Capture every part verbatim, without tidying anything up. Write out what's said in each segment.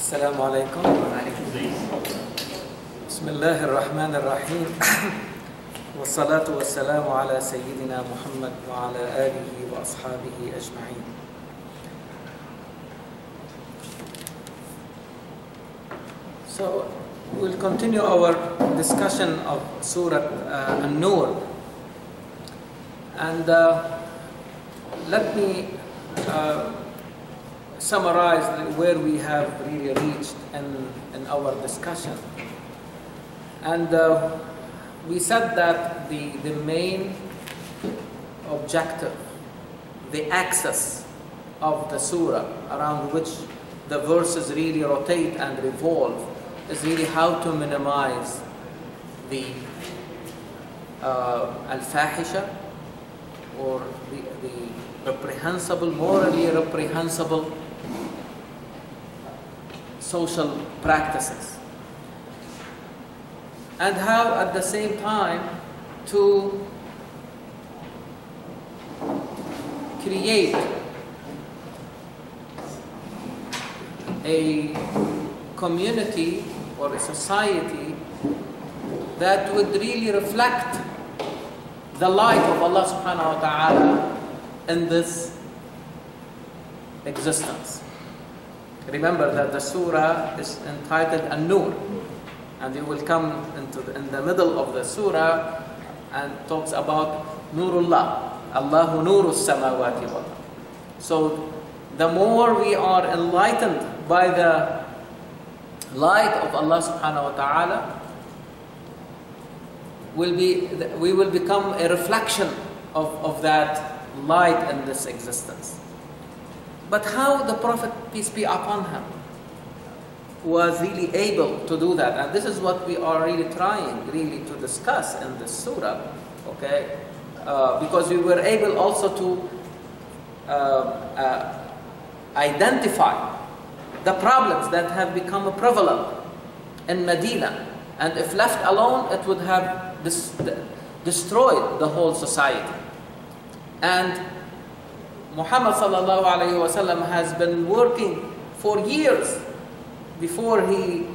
السلام عليكم. بسم الله الرحمن الرحيم. والصلاة والسلام على سيدنا محمد وعلى آله وأصحابه أجمعين. So we'll continue our discussion of Surah uh, An-Nur, and uh, let me uh, summarize where we have really reached in, in our discussion. And uh, we said that the, the main objective, the axis of the surah around which the verses really rotate and revolve is really how to minimize the uh, Al-Fahisha, or the, the reprehensible, morally reprehensible social practices, and how at the same time to create a community or a society that would really reflect the light of Allah subhanahu wa ta'ala in this existence. Remember that the surah is entitled An-Noor, and you will come into the, in the middle of the surah and talks about Nurullah, Allahu Nurus Samawati wal Ard. So the more we are enlightened by the light of Allah subhanahu wa ta'ala, will be, we will become a reflection of, of that light in this existence. But how the Prophet, peace be upon him, was really able to do that, and this is what we are really trying really to discuss in this surah, okay? Uh, because we were able also to uh, uh, identify the problems that have become prevalent in Medina, and if left alone, it would have dis destroyed the whole society. And Muhammad sallallahu alayhi wa sallam has been working for years before he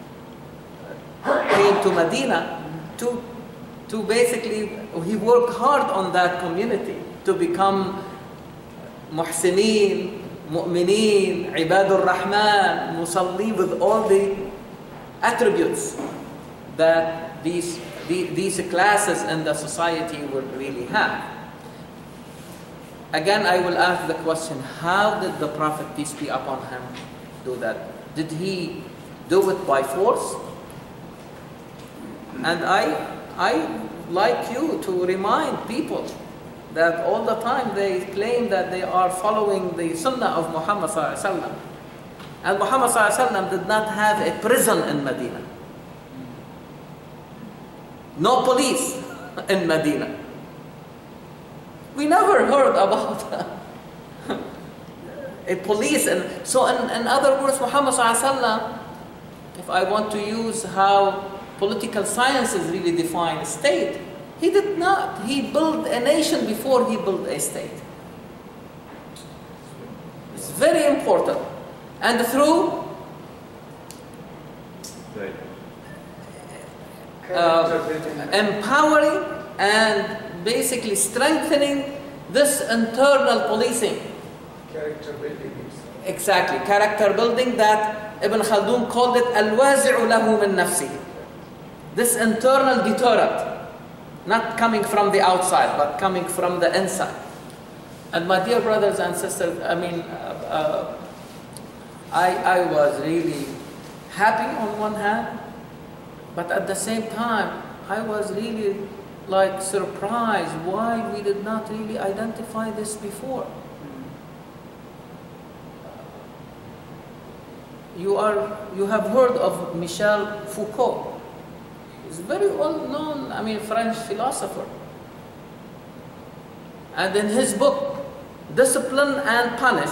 came to Medina to, to basically, he worked hard on that community to become muhsineen, mu'mineen, ibadur rahman, musalli, with all the attributes that these, the, these classes in the society would really have. Again, I will ask the question, how did the Prophet, peace be upon him, do that? Did he do it by force? And I, I like you to remind people that all the time they claim that they are following the sunnah of Muhammad sallallahu alaihi wasallam. And Muhammad sallallahu alaihi wasallam did not have a prison in Medina. No police in Medina. We never heard about a police. And so in, in other words, Muhammad sallallahu alaihi wasallam, if I want to use how political sciences really define a state, he did not. He built a nation before he built a state. It's very important. And through uh, empowering and basically strengthening this internal policing. Character building. Exactly, character building that Ibn Khaldun called it al-wazi'u lahu min nafsi. This internal deterrent, not coming from the outside, but coming from the inside. And my dear brothers and sisters, I mean, uh, uh, I, I was really happy on one hand, but at the same time, I was really like surprised why we did not really identify this before. You are, you have heard of Michel Foucault. He's a very well-known, I mean, French philosopher. And in his book, Discipline and Punish,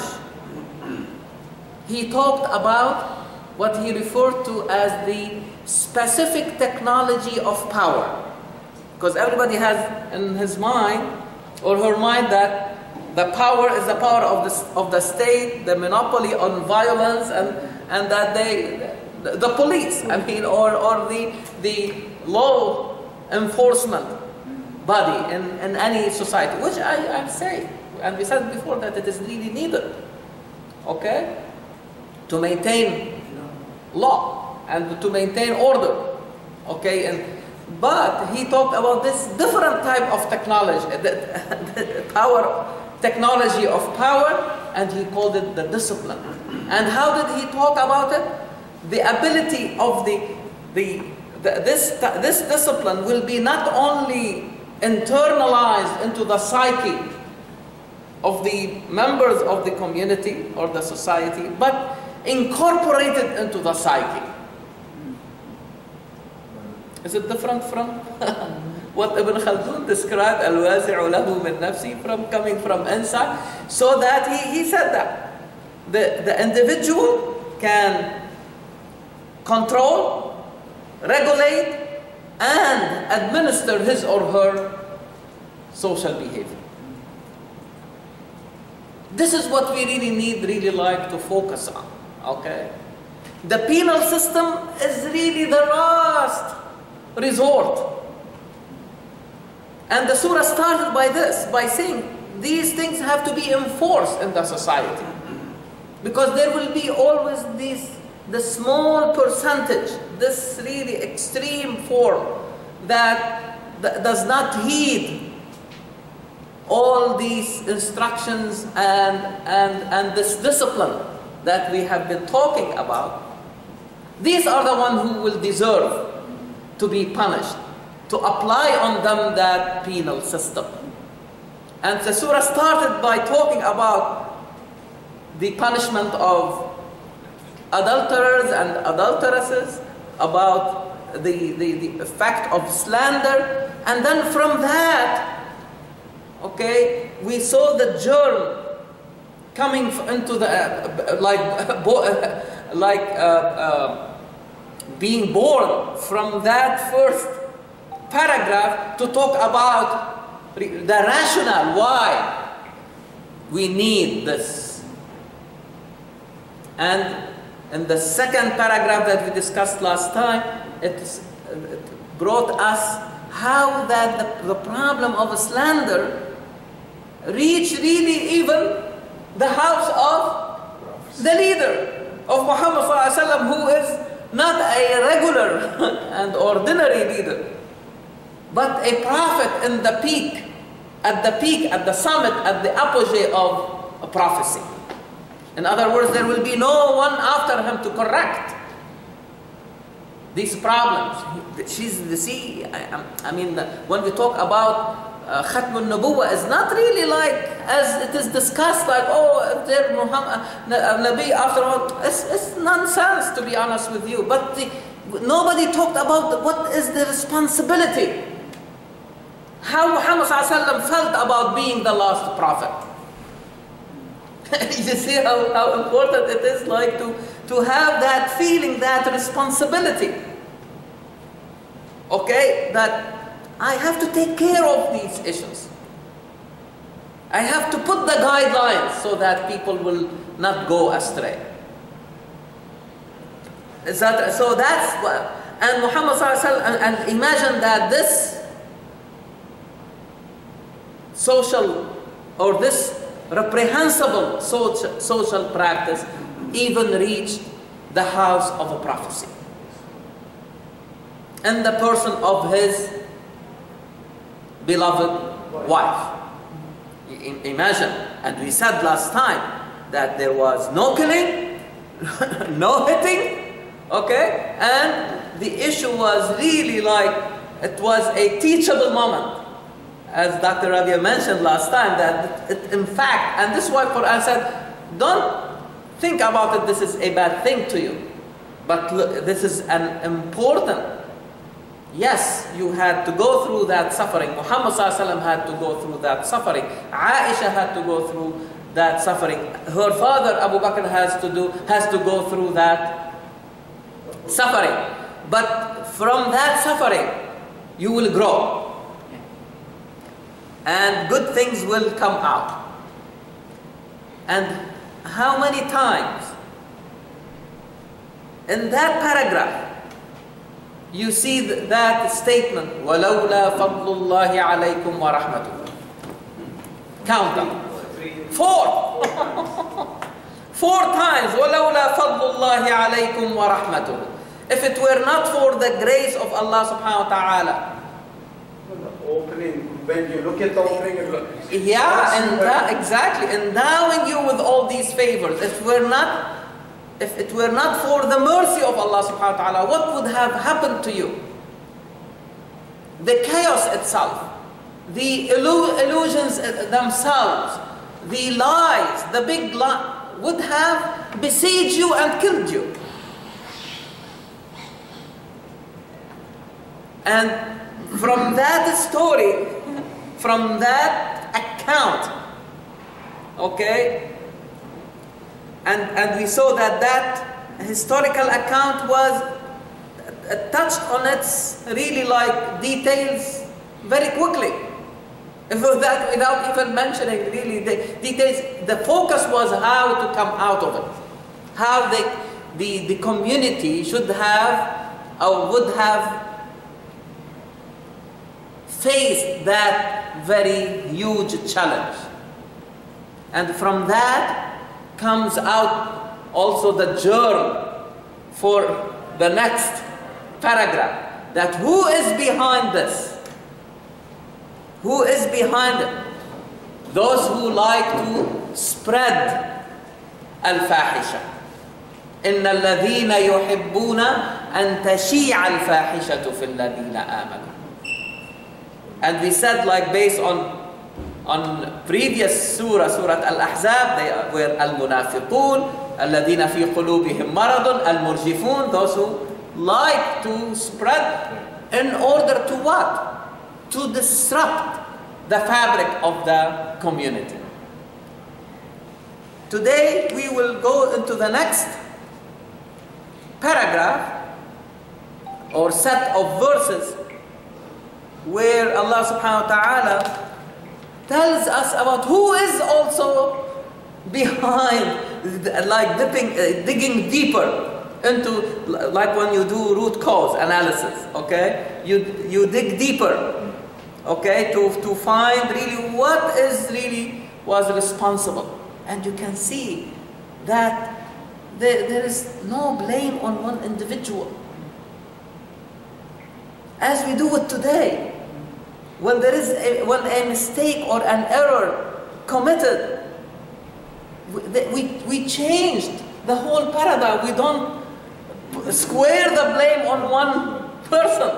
he talked about what he referred to as the specific technology of power. Because everybody has in his mind or her mind that the power is the power of the, of the state, the monopoly on violence, and and that they, the, the police, I mean, or, or the, the law enforcement body in, in any society, which I, I say, and we said before that it is really needed, okay, to maintain law and to maintain order, okay, and but he talked about this different type of technology, the, the power, technology of power, and he called it the discipline. And how did he talk about it? The ability of the, the, the this, this discipline will be not only internalized into the psyche of the members of the community or the society, but incorporated into the psyche. Is it different from what Ibn Khaldun described, al-wazi'u lahu min nafsi, from coming from inside? So that he, he said that the, the individual can control, regulate, and administer his or her social behavior. This is what we really need, really like to focus on, okay? The penal system is really the last resort. And the surah started by this, by saying these things have to be enforced in the society. Because there will be always this, the small percentage, this really extreme form that, that does not heed all these instructions and, and, and this discipline that we have been talking about. These are the ones who will deserve to be punished, to apply on them that penal system. And the surah started by talking about the punishment of adulterers and adulteresses, about the, the, the effect of slander, and then from that, okay, we saw the germ coming into the, uh, like, like uh, uh, being born from that first paragraph to talk about the rationale why we need this. And in the second paragraph that we discussed last time, it, it brought us how that the, the problem of slander reached really even the house of the leader of Muhammad sallallahu alaihi wasallam, who is not a regular and ordinary leader, but a prophet in the peak, at the peak, at the summit, at the apogee of a prophecy. In other words, there will be no one after him to correct these problems. She's the see. I, I mean, when we talk about uh, Khatm al-Nubuwwah, is not really like as it is discussed, like, oh, if there Muhammad Nabi after all. It's, it's nonsense, to be honest with you. But the, nobody talked about the, what is the responsibility. How Muhammad sallallahu alaihi wasallam felt about being the last prophet. You see how, how important it is, like, to, to have that feeling, that responsibility. Okay, that I have to take care of these issues. I have to put the guidelines so that people will not go astray. Is that, so that's what, and Muhammad sallallahu alaihi wasallam, and, and imagine that this social, or this reprehensible social, social practice even reached the house of a prophecy, in the person of his beloved wife. Imagine, and we said last time that there was no killing, no hitting, okay, and the issue was really like, it was a teachable moment. As Doctor Rabia mentioned last time, that it, in fact, and this is why Quran said, don't think about it, this is a bad thing to you. But look, this is an important, yes, you had to go through that suffering. Muhammad sallallahu alaihi wasallam had to go through that suffering. Aisha had to go through that suffering. Her father, Abu Bakr, has to do, has to go through that suffering. But from that suffering, you will grow. And good things will come out. And how many times In that paragraph, you see th that statement, وَلَوْلَا فَضْلُ اللَّهِ عَلَيْكُمْ وَرَحْمَتُهُ. Count them. Four. Four times. وَلَوْلَا فَضْلُ اللَّهِ عَلَيْكُمْ وَرَحْمَتُهُ. If it were not for the grace of Allah subhanahu wa ta'ala. Opening, when you look at the opening, yeah, and exactly, endowing you with all these favors. If it were not If it were not for the mercy of Allah subhanahu wa ta'ala, what would have happened to you? The chaos itself, the illu illusions themselves, the lies, the big lie, would have besieged you and killed you. And from that story, from that account, okay, And, and we saw that that historical account was uh, touched on its really like details very quickly. Without, without even mentioning really the details, the focus was how to come out of it. How the, the, the community should have or would have faced that very huge challenge. And from that comes out also the germ for the next paragraph, that who is behind this? Who is behind it? Those who like to spread Al-Fahisha. إِنَّ الَّذِينَ يُحِبُّونَ أَن تَشِيعَ الْفَاحِشَةُ فِي الَّذِينَ آمَنُوا. And we said, like based on On previous surah, Surah Al-Ahzab, they were Al-Munafiqun, الَّذِينَ فِي قُلُوبِهِمْ مَرَضٌ, Al-Murjifun, those who like to spread in order to what? To disrupt the fabric of the community. Today we will go into the next paragraph or set of verses where Allah subhanahu wa ta'ala tells us about who is also behind, like dipping, uh, digging deeper into, like when you do root cause analysis, okay? You, you dig deeper, okay, to, to find really what is really was responsible. And you can see that there, there is no blame on one individual. As we do it today. When there is a, when a mistake or an error committed, we, we changed the whole paradigm. We don't square the blame on one person.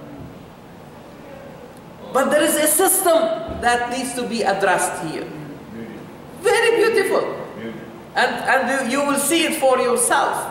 But there is a system that needs to be addressed here. Very beautiful. And, and you, you will see it for yourself.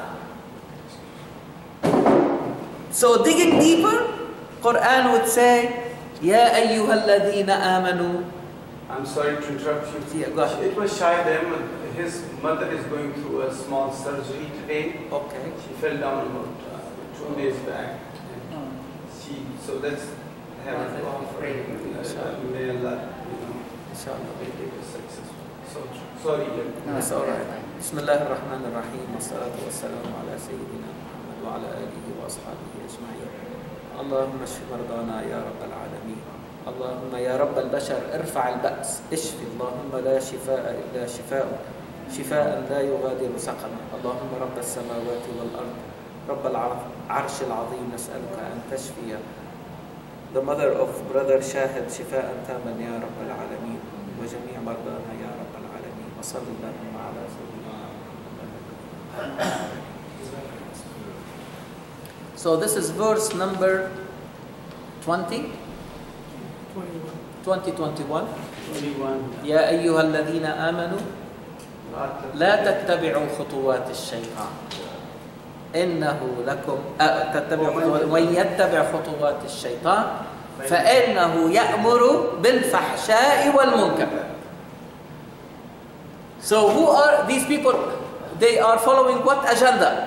So digging deeper, Quran would say, يا أيها الذين آمنوا. I'm sorry to interrupt you. Yeah, go ahead. It was Shahid Ahmed. His mother is going through a small surgery today. Okay. She fell down about uh, two days back. And she, so let's have a dua for her. May Allah, you know, make it successful. So sorry. No, it's all right. بسم الله الرحمن الرحيم والصلاة والسلام على سيدنا محمد وعلى آله وأصحابه أجمعين. اللهم اشف مرضانا يا رب العالمين. اللهم يا رب البشر ارفع البأس اشف. اللهم لا شفاء إلا شفاء شفاء لا يغادر سقما. اللهم رب السماوات والأرض رب العرش العظيم نسألك أن تشفي the mother of brother شاهد شفاء تاما يا رب العالمين وجميع مرضانا يا رب العالمين وصلى اللهم على سيدنا محمد. So this is verse number twenty, twenty, twenty-one. يا أيها الذين آمنوا لا تتبعوا خطوات الشيطان إنه لكم تتبعوا خطوات ومن يتبع خطوات الشيطان فإنه يأمر بالفحشاء والمنكر. So who are these people? They are following what agenda?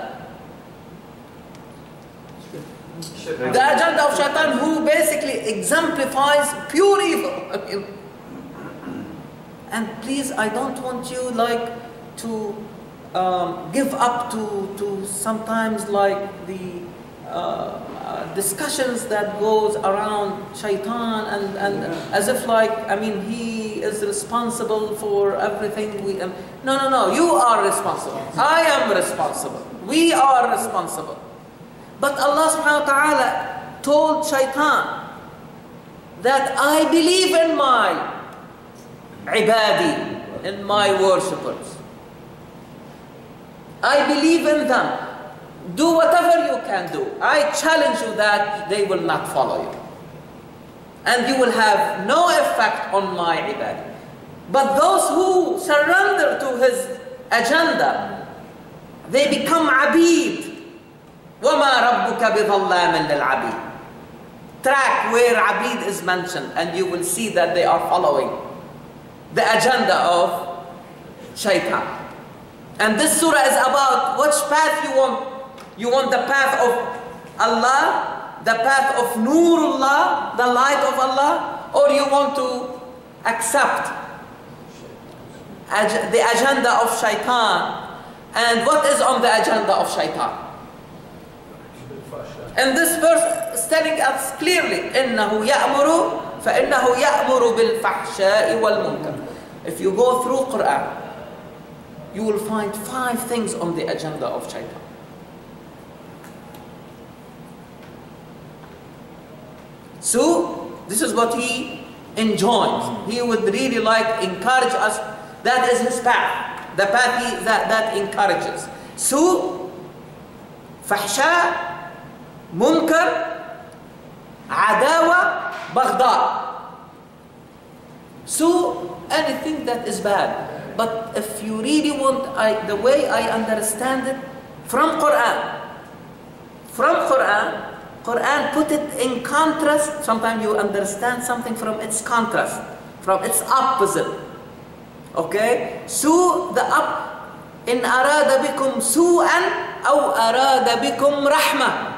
The agenda of Shaitan, who basically exemplifies pure evil. I mean, and please, I don't want you like to um, give up to, to sometimes like the uh, uh, discussions that goes around shaitan and, and yeah. as if like, I mean, he is responsible for everything we um, no, no, no, you are responsible. I am responsible. We are responsible. But Allah subhanahu wa ta'ala told shaitan that I believe in my ibadi, in my worshippers. I believe in them. Do whatever you can do. I challenge you that they will not follow you. And you will have no effect on my ibad. But those who surrender to his agenda, they become abid. وَمَا رَبُّكَ بِظَلَّامٍ لِلْعَبِيدِ. Track where abid is mentioned and you will see that they are following the agenda of shaitan. And this surah is about which path you want. You want the path of Allah, the path of Nurullah, the light of Allah, or you want to accept the agenda of shaitan. And what is on the agenda of shaitan? And this verse is telling us clearly, إِنَّهُ يَأْمُرُ فَإِنَّهُ يَأْمُرُ بِالْفَحْشَاءِ وَالْمُنكَرِ. If you go through Quran, you will find five things on the agenda of shaitan. So, this is what he enjoins. He would really like encourage us. That is his path. The path he, that, that encourages. So, fahsha, munkar, adawa, baghdad. So, anything that is bad. But if you really want, I, the way I understand it, from Quran, from Quran, Quran put it in contrast. Sometimes you understand something from its contrast, from its opposite. Okay? So, the up, in arada bikum su'an, aw arada bikum rahmah.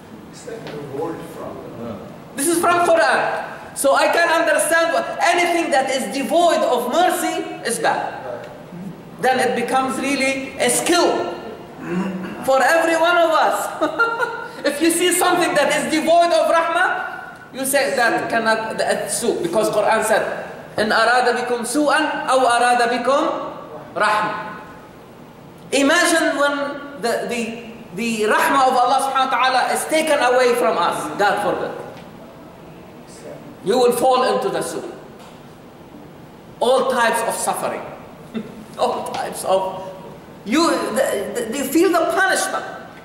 This is from Quran. So I can understand what anything that is devoid of mercy is bad. Then it becomes really a skill for every one of us. If you see something that is devoid of rahmah, you say that cannot, that's su, because Quran said, in arada bikum su'an, aw arada bikum rahmah. Imagine when the, the, the rahmah of Allah subhanahu wa ta'ala is taken away from us, God forbid. You will fall into the soup. All types of suffering. All types of... You, the, the, you feel the punishment.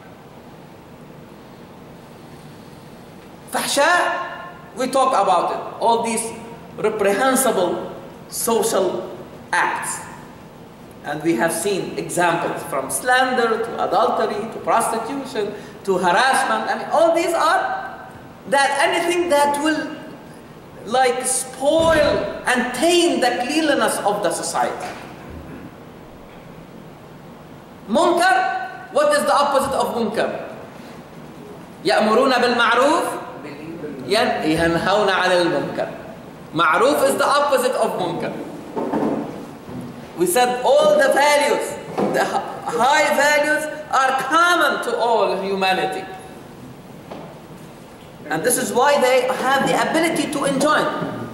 Fahsha, we talk about it. All these reprehensible social acts. And we have seen examples from slander to adultery to prostitution to harassment. I mean, all these are that anything that will like spoil and taint the cleanliness of the society. Munkar, what is the opposite of munkar? يأمرون بالمعروف ينهون عن المنكر. Ma'ruf is the opposite of munkar. We said all the values, the high values are common to all humanity. And this is why they have the ability to enjoin.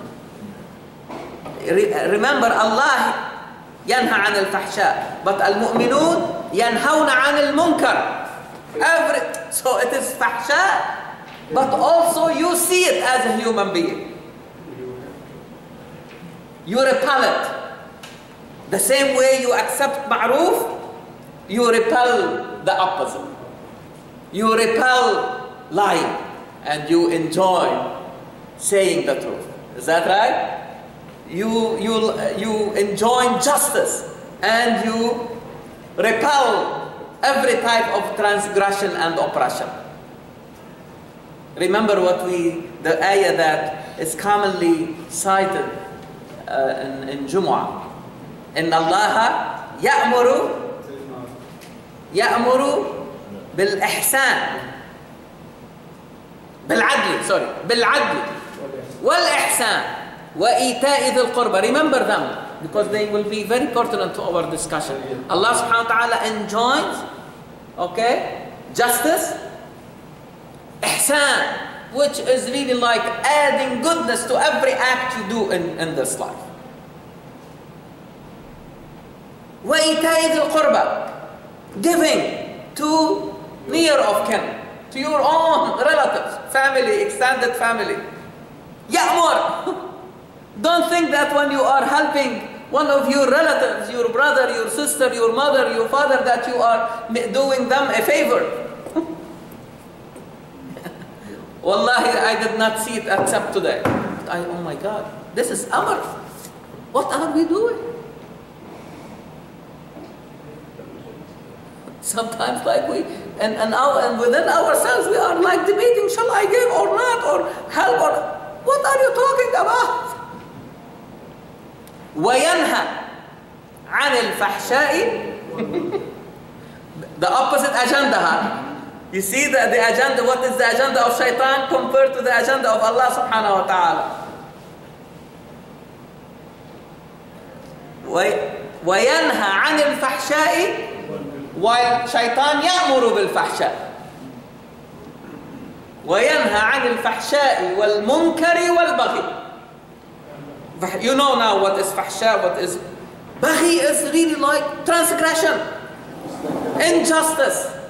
Remember, Allah ينهى عن الفحشاء, but المؤمنون ينهون عن المنكر. Every, so it is fahsha, but also you see it as a human being. You repel it. The same way you accept ma'ruf, you repel the opposite. You repel lying. And you enjoy saying the truth. Is that right? You, you, you enjoy justice and you repel every type of transgression and oppression. Remember what we, the ayah that is commonly cited uh, in, in Jumu'ah. إن الله يأمر يأمر بالإحسان بالعدل sorry بالعدل والإحسان وإيتاء ذي القربى. Remember them. because they will be very pertinent to our discussion. Allah subhanahu wa ta'ala enjoins, okay, justice, ihsan, which is really like adding goodness to every act you do in, in this life. وَإِيتَاءِ ذِي الْقُرْبَى, giving to near of kin, to your own relatives, family, extended family. يَأْمُرْ. Don't think that when you are helping one of your relatives, your brother, your sister, your mother, your father, that you are doing them a favor. Wallahi, I did not see it except today. I, oh my God, this is Amr. What are we doing? Sometimes like we, and, and, our, and within ourselves, we are like debating, shall I give or not, or help, or what are you talking about? وَيَنْهَى عَنِ الْفَحْشَاءِ. The opposite agenda, huh? You see the, the agenda, what is the agenda of shaitan compared to the agenda of Allah subhanahu wa ta'ala. وَيَنْهَى عَنِ الْفَحْشَاءِ, while shaitan يَأْمُرُ بِالْفَحْشَاءِ. وَيَنْهَى عَنِ الْفَحْشَاءِ وَالْمُنْكَرِ وَالْبَغِي. You know now what is fahsha, what is baghi, is really like transgression, injustice.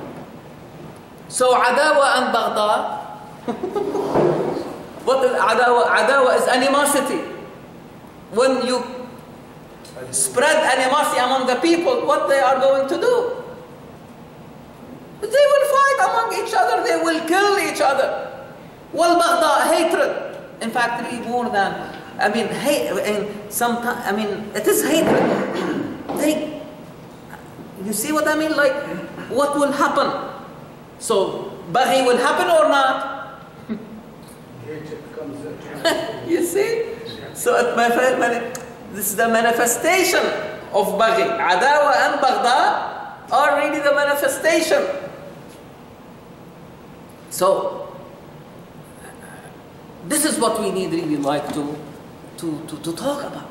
So adawa and baghda, what is adawa? Adawa is animosity. When you spread animosity among the people, what they are going to do? They will fight among each other, they will kill each other. Wal baghda, hatred. In fact, really more than, I mean, hate, and sometimes, I mean, it is hatred. They, you see what I mean? Like, what will happen? So, baghi will happen or not? You see? So, it, this is the manifestation of baghi. Adawa and baghda are really the manifestation. So, this is what we need really like to, to, to, to talk about.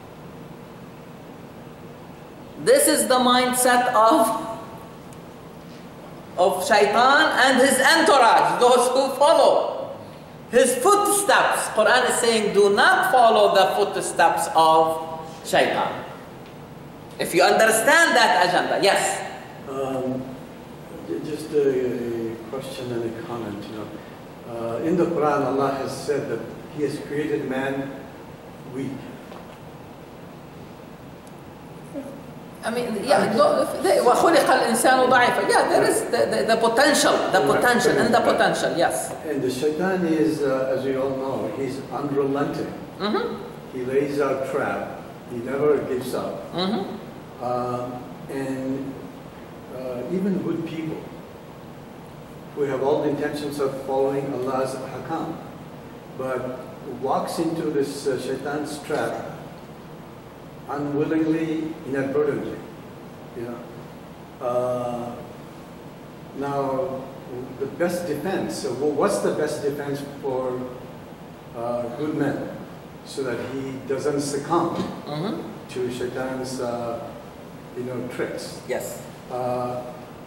This is the mindset of of shaitan and his entourage, those who follow his footsteps. Quran is saying, do not follow the footsteps of shaitan. If you understand that agenda, yes. Um, just a, a question and a comment. You know, uh, in the Quran, Allah has said that He has created man weak. I mean, yeah, وَخُلِقَ الْإِنسَانُ ضَعِيفًا. Yeah, there is the, the, the potential, the potential, and the potential, yes. And the shaitan is, uh, as we all know, he's unrelenting. Mm-hmm. He lays out trap. He never gives up. Mm-hmm. uh, and uh, even good people who have all the intentions of following Allah's hakam, but walks into this uh, shaitan's trap unwillingly, inadvertently. You know. Uh, now, the best defense, so what's the best defense for uh, good men so that he doesn't succumb mm-hmm. to shaitan's uh, you know, tricks? Yes. Uh,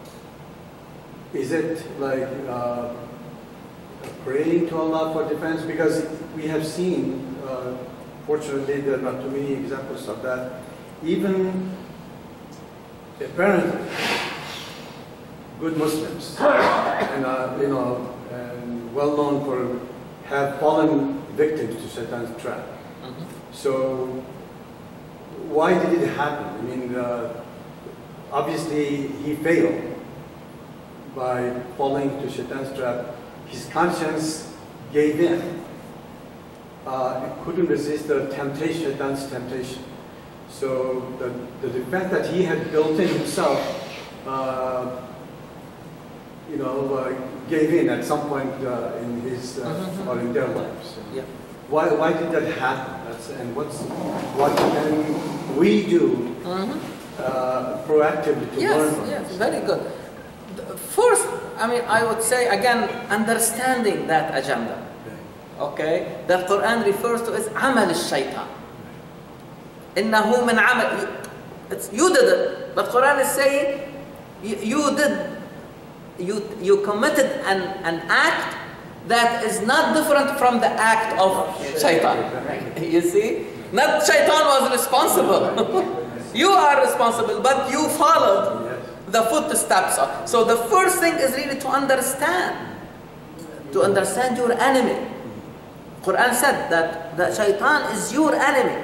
is it like uh, praying to Allah for defense? Because we have seen, uh, fortunately, there are not too many examples of that. Even apparently, good Muslims, and uh, you know, and well known for have fallen victims to Shaitan's trap. Mm-hmm. So, why did it happen? I mean, uh, obviously he failed by falling to Shaitan's trap. His conscience gave in. Uh, it couldn't resist the temptation, Shaitan's temptation. So the, the defense that he had built in himself, uh, you know, uh, gave in at some point uh, in his uh, mm-hmm. or in their lives. Yeah. Why, why did that happen? That's, and what's what can we do mm-hmm. uh, proactively to yes, learn from yes, this? Very good. First, I mean, I would say again, understanding that agenda. Okay, that Quran refers to as amal al-shaytan. إنه من عمل. It's, you did it, but Quran is saying you, you did, you you committed an an act that is not different from the act of shaitan. You see, not shaitan was responsible. You are responsible, but you followed the footsteps of. So the first thing is really to understand, to understand your enemy. Quran said that the shaitan is your enemy.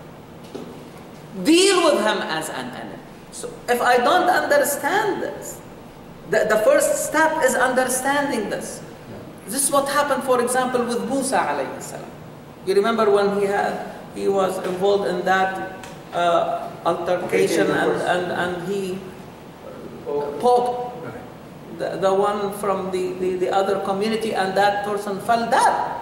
Deal with him as an enemy. So if I don't understand this, the, the first step is understanding this. This is what happened, for example, with Musa alayhi salam. You remember when he had, he was involved in that uh, altercation and, and, and he poked the, the one from the, the, the other community and that person fell dead.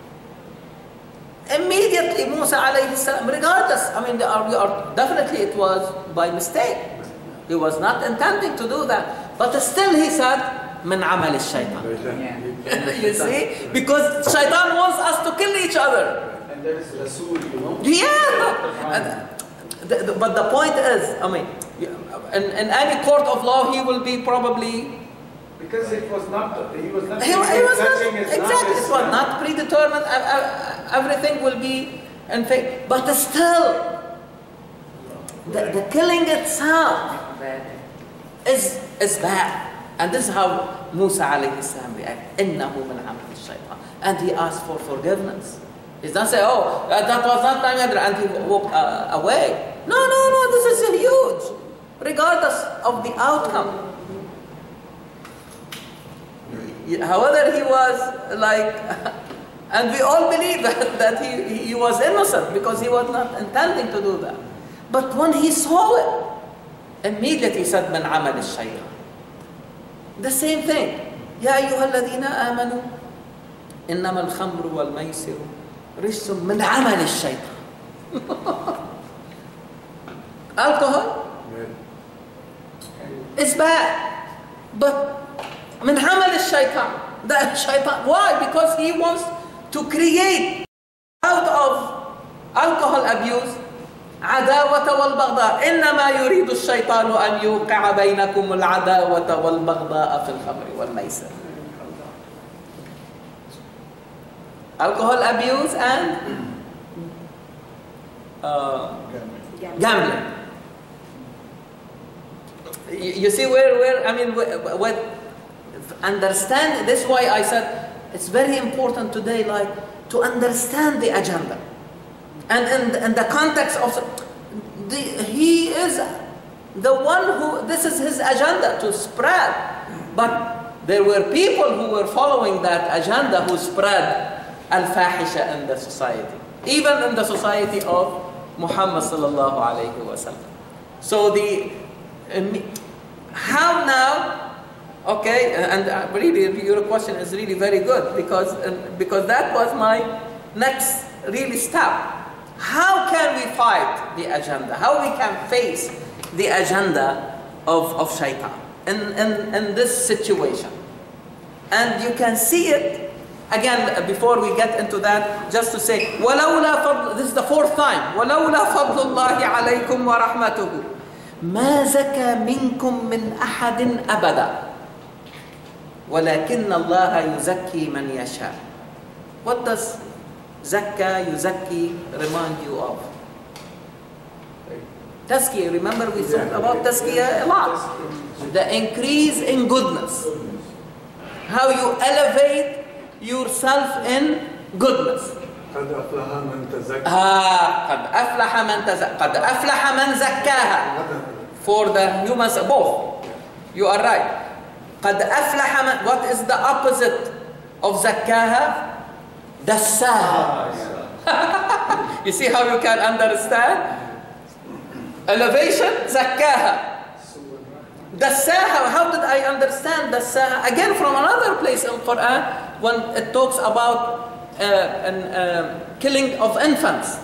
Immediately Musa alayhi salam, regardless, I mean, are, we are, definitely it was by mistake. He was not intending to do that. But still he said, min amal al-shaytan. You see? Because shaitan wants us to kill each other. And that is Rasul, you know? Yeah. And the, the, but the point is, I mean, in, in any court of law, he will be probably... Because it was not, he was not... He, he was not, exactly, not it was not predetermined. Everything will be in faith. But still, the, the killing itself is, is bad. And this is how Musa alayhi salam reacted. إِنَّهُ مِنْ عَمَلِ الشَّيْطَانِ. And he asked for forgiveness. He doesn't say, oh, that was not my matter, and he walked uh, away. No, no, no, this is huge. Regardless of the outcome. However, he was like, and we all believe that, that he, he was innocent because he was not intending to do that. But when he saw it, immediately he said, مَنْ عَمَلِ الشَّيْطَانِ. The same thing. يَا أَيُّهَا الَّذِينَ آمَنُوا إِنَّمَا الْخَمْرُ وَالْمَيْسِرُ رِجْسٌ مِنْ عَمَلِ الشَّيْطَانِ. Alcohol is bad, but من عمل الشيطان. The shaitan. Why? Because he wants to create out of alcohol abuse عداوة والبغضاء. إنما يريد الشيطان أن يوقع بينكم العداوة والبغضاء في الخمر والميسر. Alcohol abuse and uh, gambling. You, you see where, where I mean, what understand. That's why I said it's very important today, like to understand the agenda, and in, in the context of the, he is the one who, this is his agenda to spread, but there were people who were following that agenda who spread Al-Fahisha in the society, even in the society of Muhammad sallallahu alayhi wa sallam. So the how now? Okay, and really your question is really very good, because because that was my next really step. How can we fight the agenda? How we can face the agenda of, of shaitan in, in, in this situation? And you can see it, again, before we get into that, just to say, وَلَوْلَا فَضْلُ, this is the fourth time, وَلَوْلَا فَضْلُ اللَّهِ عَلَيْكُمْ وَرَحْمَتُهُ مَا زَكَى مِنْكُمْ مِنْ أَحَدٍ أَبَدًا وَلَكِنَّ اللَّهَ يُزَكِّي مَنْ يَشَاءُ. What does Zakka, Yuzakki remind you of? Tazkiyah, remember we talked yeah, about Tazkiyah a lot. The increase in goodness. How you elevate yourself in goodness. قد أفلح من تزكى. Ah, قد أفلح من تزكى. قد أفلح من زكاها. For the humans, both. You are right. قد أفلح من, what is the opposite of زكاها? Dassaha. You see how you can understand? Elevation, zakkaha. Dassaha, how did I understand Dassaha? Again, from another place in Quran, when it talks about uh, an, uh, killing of infants.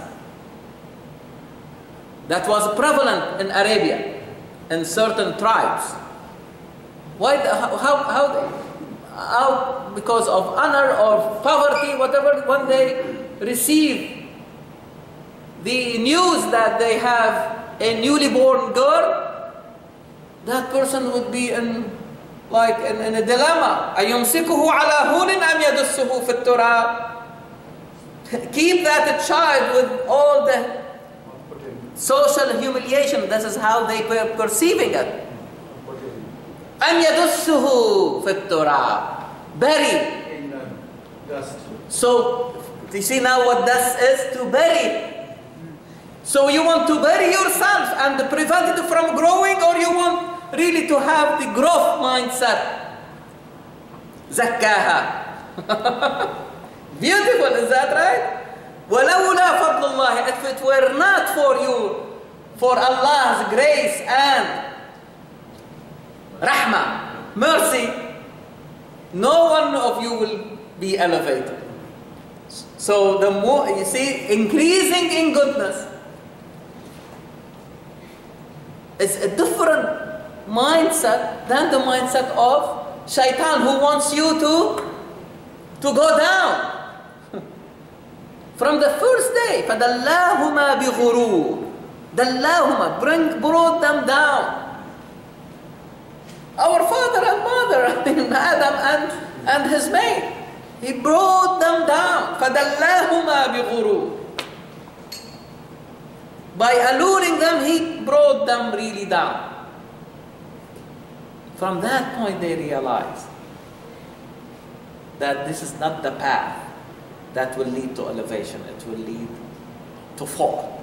That was prevalent in Arabia, in certain tribes. Why? How? How? how Out because of honor or poverty, whatever, when they receive the news that they have a newly born girl, that person would be in like in, in a dilemma. أَيُمْسِكُهُ عَلَى هُونٍ أَمْ يَدُسُّهُ فِي التُّرَابِ. Keep that child with all the social humiliation. This is how they were perceiving it. أَمْ يَدُسُّهُ فِي التُّرَابِ. Bury. In uh, dust. So, you see now what dust is? To bury. So you want to bury yourself and prevent it from growing, or you want really to have the growth mindset? زكاها. Beautiful, is that right? وَلَوْلَا فَضْلُ اللَّهِ. If it were not for you, for Allah's grace and rahmah, mercy, no one of you will be elevated. So the more, you see, increasing in goodness is a different mindset than the mindset of shaitan, who wants you to, to go down. From the first day, فَدَلَّاهُمَا بِغُرُورٍ. دَلَّاهُمَا, bring, brought them down. Our father and mother, Adam and, and his mate, he brought them down. فَدَلَّاهُمَا بِغُرُورٍ. By alluring them, he brought them really down. From that point, they realized that this is not the path that will lead to elevation. It will lead to fall.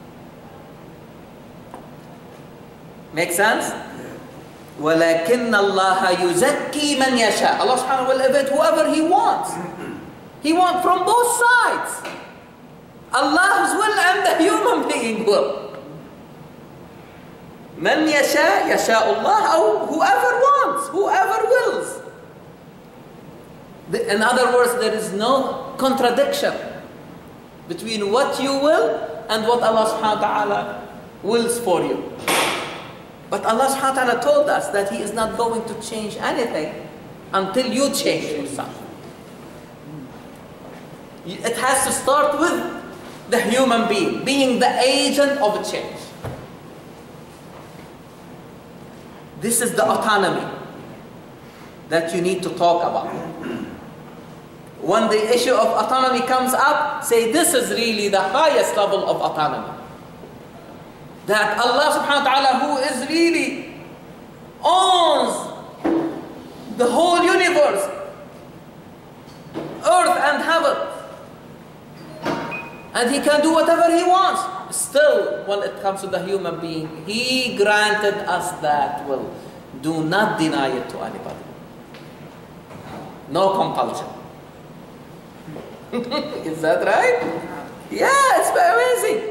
Make sense? وَلَكِنَّ اللَّهَ يُزَكِّي مَنْ يَشَاءُ. Allah subhanahu will elevate whoever He wants. He wants from both sides. Allah's will and the human being will. مَنْ يَشَاءُ يَشَاءُ اللَّهُ. Or whoever wants, whoever wills. In other words, there is no contradiction between what you will and what Allah subhanahu wa ta'ala wills for you. But Allah subhanahu wa ta'ala told us that He is not going to change anything until you change yourself. It has to start with the human being, being the agent of a change. This is the autonomy that you need to talk about. When the issue of autonomy comes up, say this is really the highest level of autonomy. That Allah subhanahu wa ta'ala, who is really owns the whole universe, earth and heaven, and He can do whatever He wants. Still, when it comes to the human being, He granted us that will. Do not deny it to anybody. No compulsion. Is that right? Yeah, it's amazing.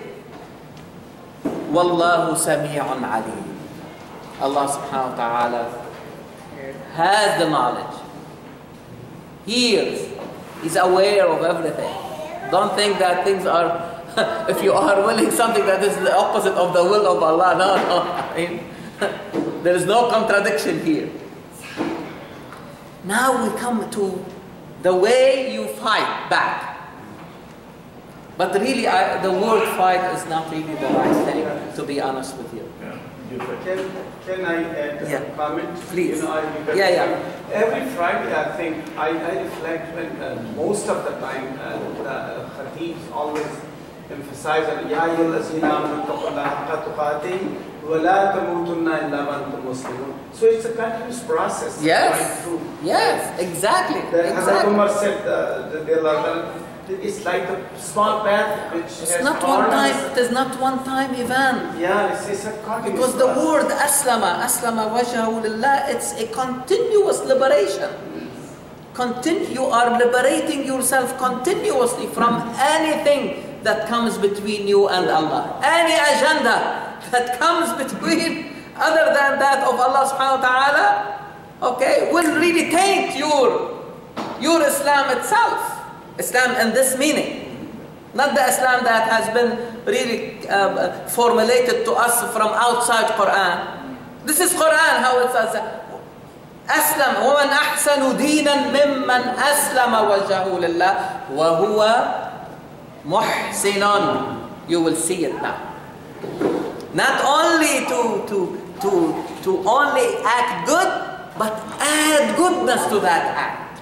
Wallahu sami'un alim. Allah subhanahu wa ta'ala has the knowledge, hears, is aware of everything. Don't think that things are, if you are willing something that is the opposite of the will of Allah. No, no. I mean, there is no contradiction here. Now we come to the way you fight back. But really, I, the word fight is not really the right thing, to be honest with you. Can, can I add yeah. a comment? Please. You know, I, yeah, yeah. Every Friday, I think, I, I reflect when uh, most of the time, uh, the khatibs always emphasize on Ya ayyuhallazina amanu taqullaha haqqa tuqatih wa la tamutunna illa wa antum muslimun. So it's a continuous process. Yes. Yes, exactly. That exactly. Umar said, uh, the, the, it's like a small path which it's has not one time. It is not one time event. Yeah, it's, it's a continuous because the process. word aslama, aslama wajhahu lillah, it's a continuous liberation. Continu- you are liberating yourself continuously from anything that comes between you and Allah. Any agenda that comes between other than that of Allah subhanahu wa ta'ala, okay, will really taint your, your Islam itself. Islam in this meaning. Not the Islam that has been really uh, formulated to us from outside Quran. This is Quran, how it says, أسلم ومن أحسن دينا ممن أسلم وجهه لله وهو محسن. You will see it now. Not only to, to, to, to only act good, but add goodness to that act.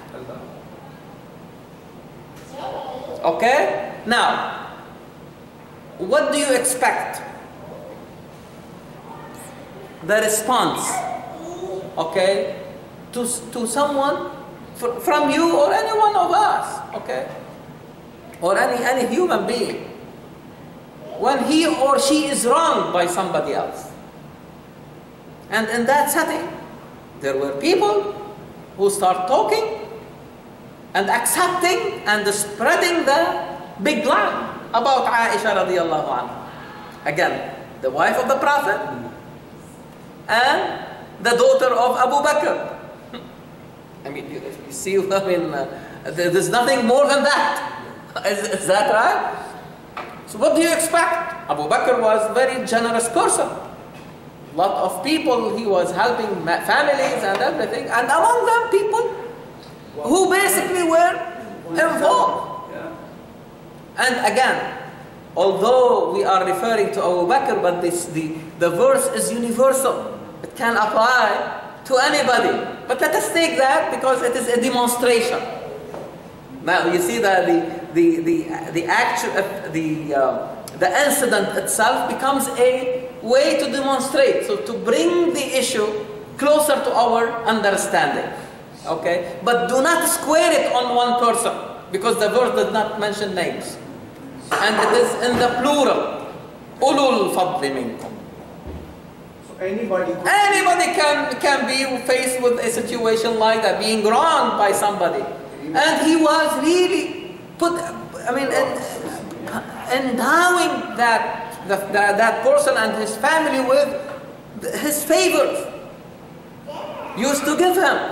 Okay? Now, what do you expect? The response, okay, to, to someone fr from you or any one of us, okay, or any, any human being, when he or she is wronged by somebody else. And in that setting, there were people who start talking and accepting and spreading the big lie about Aisha radiallahu anha. Again, the wife of the Prophet and the daughter of Abu Bakr. I mean, you, you see, I mean, uh, there's nothing more than that. Is, is that right? So what do you expect? Abu Bakr was a very generous person. A lot of people, he was helping families and everything. And among them, people who basically were involved. And again, although we are referring to Abu Bakr, but this, the, the verse is universal. It can apply to anybody. But let us take that because it is a demonstration. Now you see that the the the the actual uh, the uh, the incident itself becomes a way to demonstrate, so to bring the issue closer to our understanding. Okay, but do not square it on one person because the verse does not mention names, and it is in the plural. Ulul fadli minkum. Anybody, Anybody can, can be faced with a situation like that, being wronged by somebody. And he was really put, I mean, endowing that, that, that person and his family with his favors. Used to give him.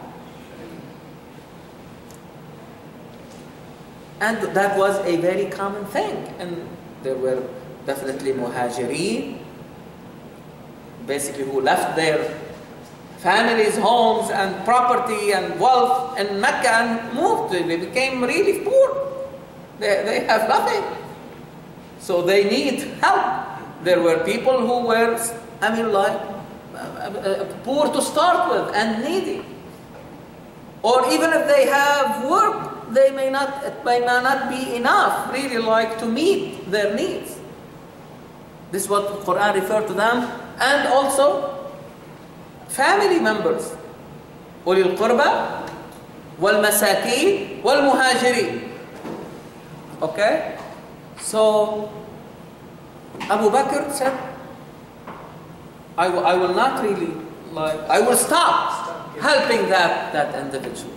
And that was a very common thing. And there were definitely muhajireen, basically who left their families, homes and property and wealth in Mecca and moved. They became really poor. They, they have nothing. So they need help. There were people who were, I mean, like, uh, uh, poor to start with and needy. Or even if they have work, they may not, it may not be enough, really, like, to meet their needs. This is what the Quran referred to them. And also, family members. Ulil Qurba, wal Masakeen, wal Muhajirin. Okay? So, Abu Bakr said, I, I will not really, like, I will stop helping that, that individual.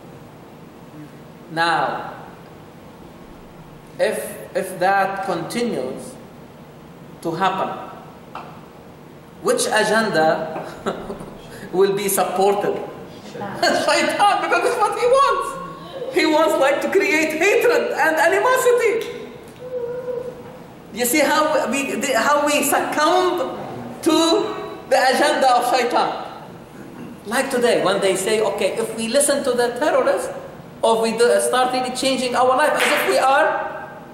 Now, if, if that continues to happen, which agenda will be supported? Shaitan, because it's what he wants. He wants like to create hatred and animosity. You see how we, how we succumb to the agenda of Shaitan. Like today, when they say, okay, if we listen to the terrorists, or we do, start really changing our life as if we are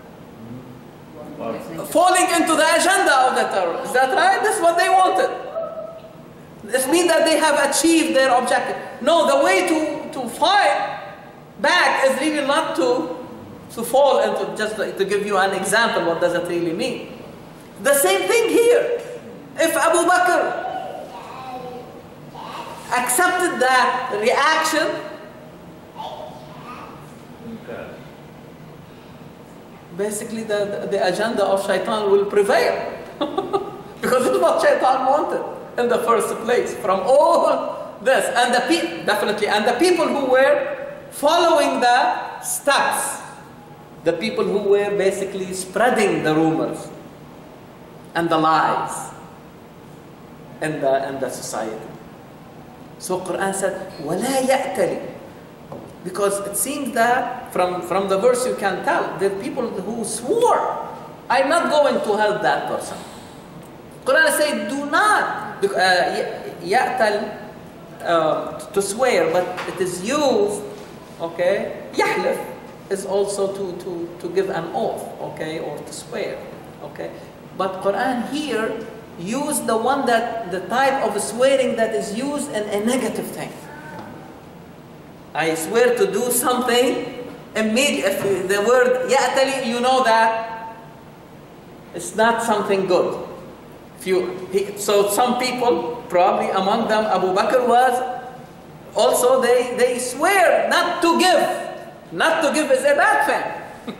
falling into the agenda of the terrorists. Is that right? That's what they wanted. This means that they have achieved their objective. No, the way to, to fight back is really not to, to fall into, just to give you an example, what does it really mean? The same thing here. If Abu Bakr accepted that reaction, basically the, the agenda of Shaitan will prevail. Because it's what Shaitan wanted in the first place from all this. And the people, definitely, and the people who were following the steps, the people who were basically spreading the rumors and the lies in the, in the society. So Quran said, وَلَا يَأْتَلِ. Because it seems that from, from the verse you can tell, there are people who swore, I'm not going to help that person. Quran says, do not, يَأْتَل, uh, to swear, but it is used, okay, يَحْلِف is also to, to, to give an oath, okay, or to swear. Okay? But Quran here used the one that, the type of swearing that is used in a negative thing. I swear to do something, immediately, the word ya'tali, you know that it's not something good. If you, so some people, probably among them Abu Bakr was, also they, they swear not to give. Not to give is a bad thing.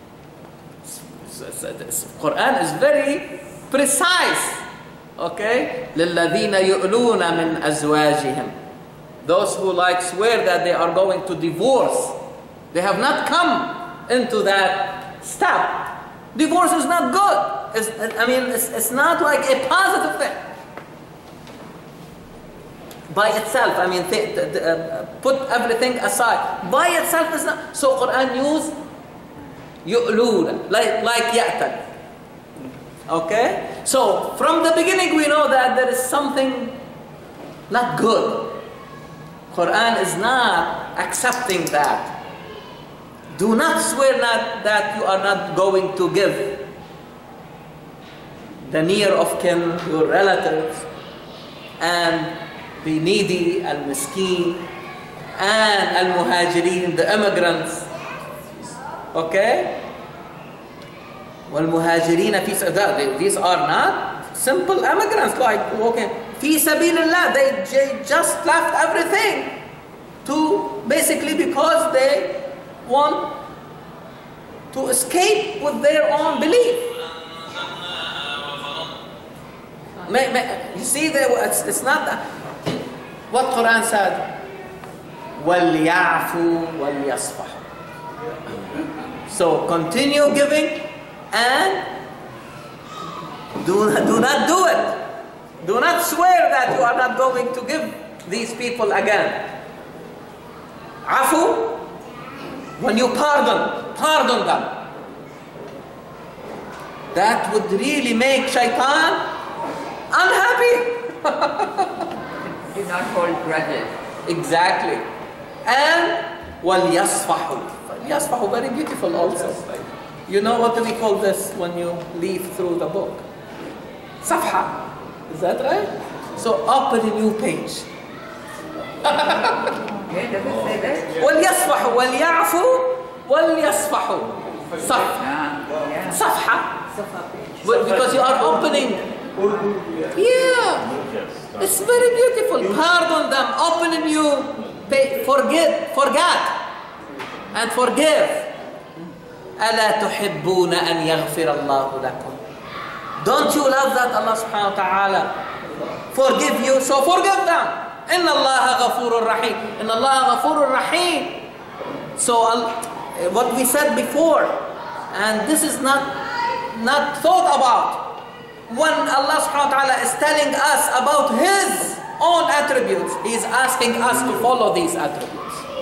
Quran is very precise. Okay? لِلَّذِينَ يُؤْلُونَ مِنْ أَزْوَاجِهِمْ. Those who like swear that they are going to divorce. They have not come into that step. Divorce is not good. It's, I mean, it's, it's not like a positive thing. By itself, I mean, th th th uh, put everything aside. By itself is not. So Quran use yu'luna, like, like ya'tal. Okay? So, from the beginning we know that there is something not good. Quran is not accepting that. Do not swear not that you are not going to give the near of kin, your relatives, and the needy, al-miskeen, and al-muhajirin, the immigrants. Okay? Wal-muhajirin fi sadah. These are not simple immigrants like, okay, fi sabilillah, they, they just left everything to, basically because they want to escape with their own belief. May, may, you see, they, it's, it's not that. What Quran said, وَلْيَعْفُوا وَلْيَصْفَحُوا. So continue giving and do, do not do it. Do not swear that you are not going to give these people again. Afu, when you pardon, pardon them. That would really make shaitan unhappy. Do not hold grudges. Exactly. And وَلْيَصْفَحُوا. Yasfahu, very beautiful also. You know what do we call this when you leaf through the book? Safha. Is that right? So open a new page. Yeah, does it say that? وَلْيَصْفَحُوا وَلْيَعْفُوا وَلْيَصْفَحُوا. Safha. Yeah. Safha. Because you are opening. Yeah. It's very beautiful. Pardon them. Open a new page. Forget. Forget. And forgive. أَلَا تُحِبُّونَ أَنْ يَغْفِرَ اللَّهُ لَكُمْ. Don't you love that Allah subhanahu wa ta'ala forgive you? So forgive them. إِنَّ اللَّهَ غَفُورٌ رَحِيمٌ. إِنَّ اللَّهَ غَفُورٌ رَحِيمٌ. So what we said before, and this is not, not thought about. When Allah subhanahu wa ta'ala is telling us about His own attributes, He is asking us to follow these attributes.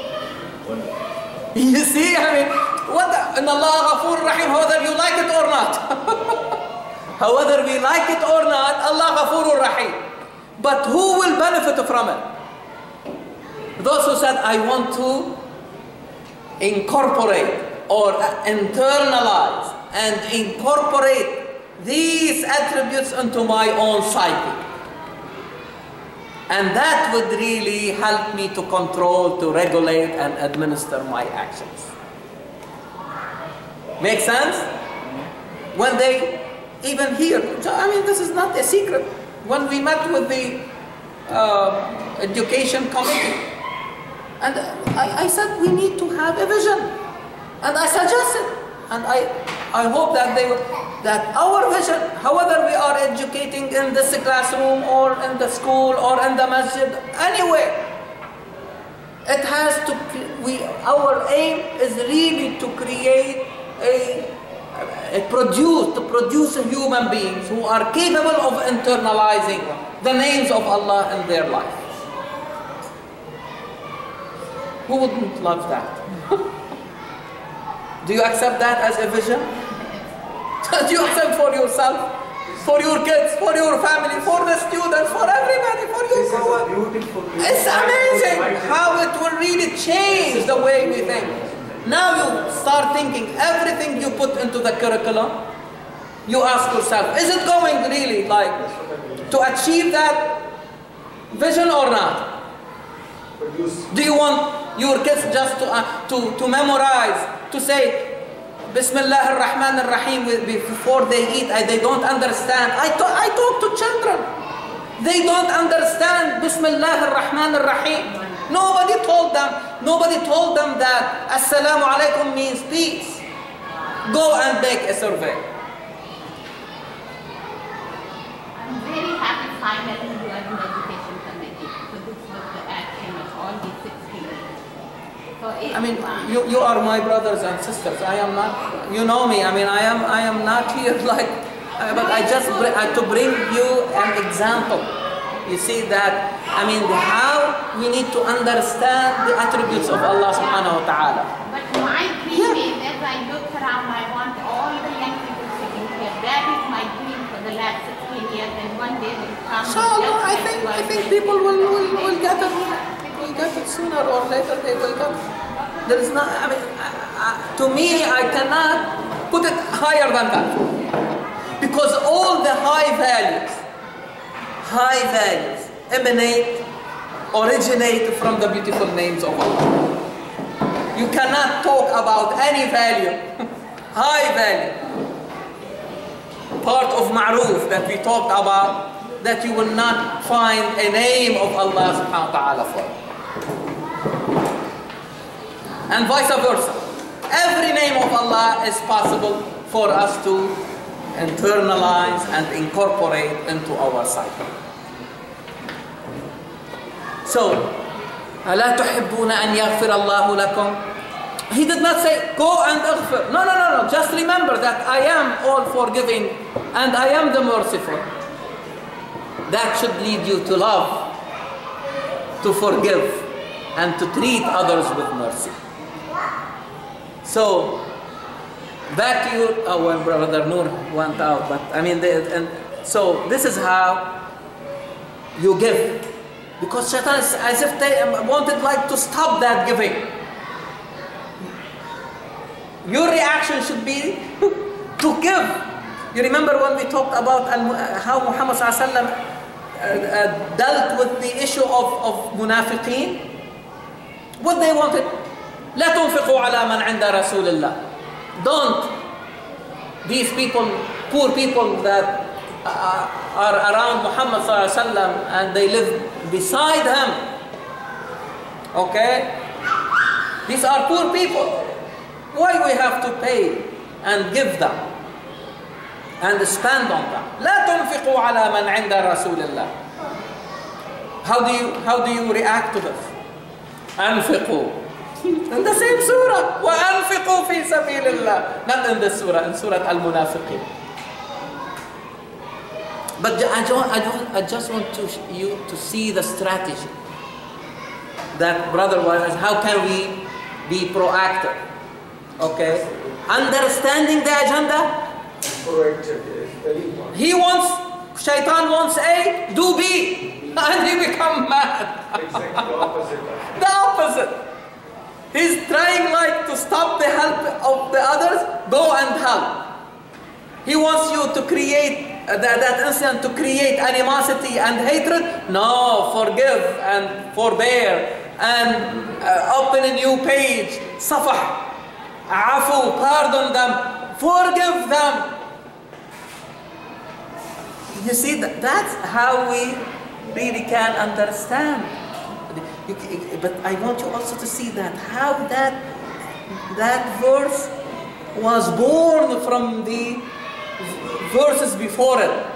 You see, I mean, what the, in Allah Ghafur Rahim, whether you like it or not. Whether we like it or not, Allah Ghafur Rahim. But who will benefit from it? Those who said, I want to incorporate or internalize and incorporate these attributes into my own psyche. And that would really help me to control, to regulate and administer my actions. Make sense? When they, even here, I mean, this is not a secret. When we met with the uh, education committee, and I, I said we need to have a vision. And I suggested, and I, I hope that they, that our vision, however we are educating in this classroom or in the school or in the masjid, anywhere, it has to, we, our aim is really to create a, a produce, to produce human beings who are capable of internalizing the names of Allah in their life. Who wouldn't love that? Do you accept that as a vision? Do you accept for yourself, for your kids, for your family, for the students, for everybody, for your group? It's amazing how it will really change the way we think. Now you start thinking everything you put into the curriculum You ask yourself, is it going really like to achieve that vision or not? Do you want your kids just to, uh, to, to memorize, to say Bismillah ar-Rahman ar-Rahim before they eat? I, they don't understand. I, to, I talk to children. They don't understand Bismillah ar-Rahman ar-Rahim. Nobody told them, nobody told them that Assalamu alaikum means peace. Go and make a survey. I'm very happy finally you are in education committee. So this was the action of all these sixteen years. So I mean, you, you are my brothers and sisters. I am not, you know me. I mean, I am I am not here like, uh, but I just br uh, to bring you an example. You see that, I mean, how we need to understand the attributes of Allah subhanahu wa ta'ala. But my dream is, as I look around, I want all the young people sitting here. That is my dream for the last sixteen years, and one day they will come. So I think I think people will, will, will get it, will get it sooner or later. They will get it. There is not. I mean, uh, uh, to me, I cannot put it higher than that, because all the high values, high values emanate, originate from the beautiful names of Allah. You cannot talk about any value, high value, part of ma'ruf that we talked about, that you will not find a name of Allah subhanahu wa ta'ala for. And vice versa. Every name of Allah is possible for us to internalize and incorporate into our psyche. So, أَلَا تُحِبُّونَ أَنْ يَغْفِرَ اللَّهُ لَكُمْ? He did not say, go and aghfir. No, no, no, no. Just remember that I am all forgiving and I am the merciful. That should lead you to love, to forgive, and to treat others with mercy. So, back to you, oh, when Brother Noor went out, but I mean, they, and so this is how you give. Because Shaitan is as if they wanted like to stop that giving. Your reaction should be to give. You remember when we talked about how Muhammad sallallahu alaihi wasallam uh, dealt with the issue of, of munafiqeen? What they wanted? لا تنفقوا على من عند رسول الله. Don't. These people, poor people that uh, are around Muhammad sallallahu alaihi wasallam and they live beside him. Okay? These are poor people. Why we have to pay and give them and spend on them? لا تنفقوا على من عند رسول الله. How do you how do you react to this? أنفقوا. In the same surah. وأنفقوا في سبيل الله. Not in this surah, in Surah Al-Munafiqeen. But I, don't, I, don't, I just want to, you to see the strategy that brother was. How can we be proactive? Okay, understanding the agenda. Proactive is very important. He wants, Shaitan wants A, do B, and he become mad. Exactly the opposite. The opposite. He's trying like to stop the help of the others. Go and help. He wants you to create uh, that, that instant to create animosity and hatred. No, forgive and forbear and uh, open a new page. Safah, afu, pardon them, forgive them. You see, that, that's how we really can understand. You, but I want you also to see that how that that verse was born from the verses before it.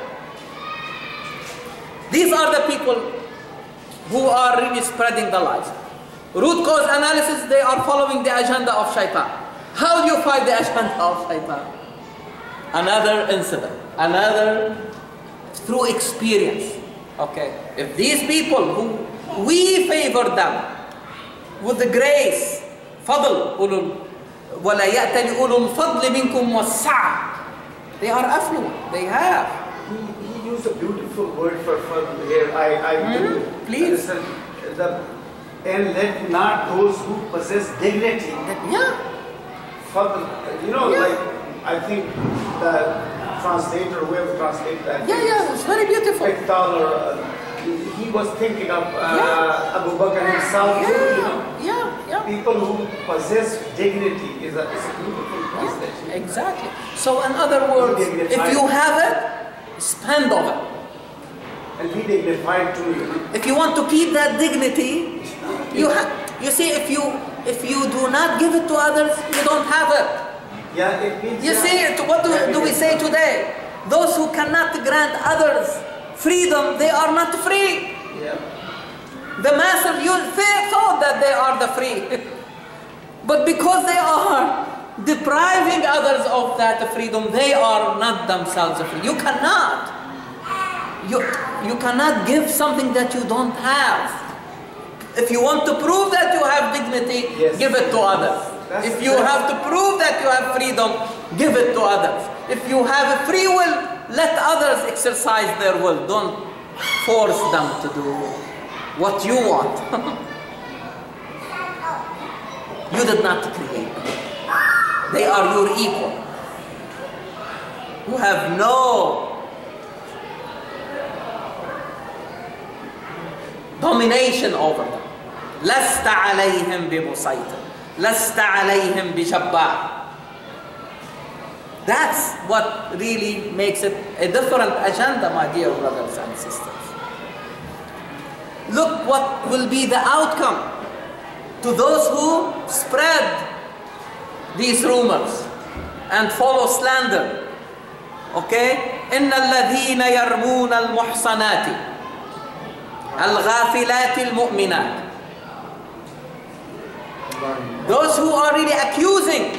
These are the people who are really spreading the lies. Root cause analysis, they are following the agenda of Shaitan. How do you fight the agenda of Shaitan? Another incident, another through experience. Okay, if these people who we favor them with the grace, فضل ولا يأتل أولو الفضل منكم والسعة. They are affluent. They have. He, he used a beautiful word for fadl here. I, I Mm-hmm. Please. The, and let not those who possess dignity. Yeah. Fadl, you know, Yeah. like I think that translator, whoever translated that. Yeah, yeah, it's very beautiful. Pictorial, uh, he, he was thinking of uh, Yeah. Abu Bakr himself, Yeah, you know. yeah, yeah. People who possess dignity is a, is a beautiful translation. Exactly. So in other words, if you have it, spend of it. And be dignified too, you know. If you want to keep that dignity, you have. You see, if you if you do not give it to others, you don't have it. Yeah, it means. You yeah, see, what do, do we say today? Those who cannot grant others freedom, they are not free. Yeah. The masses, you they thought that they are the free. But because they are depriving others of that freedom, they are not themselves free. You cannot. You, you cannot give something that you don't have. If you want to prove that you have dignity, yes. give it to others. That's if you have to prove that you have freedom, give it to others. If you have a free will, let others exercise their will. Don't force them to do what you want. You did not create them. They are your equal. You have no domination over them. لست عليهم بمسيطر. لست عليهم بجبار. That's what really makes it a different agenda, my dear brothers and sisters. Look what will be the outcome to those who spread these rumors and follow slander. Okay? إن الذين يرمون المحصنات الغافلات المؤمنات. Those who are really accusing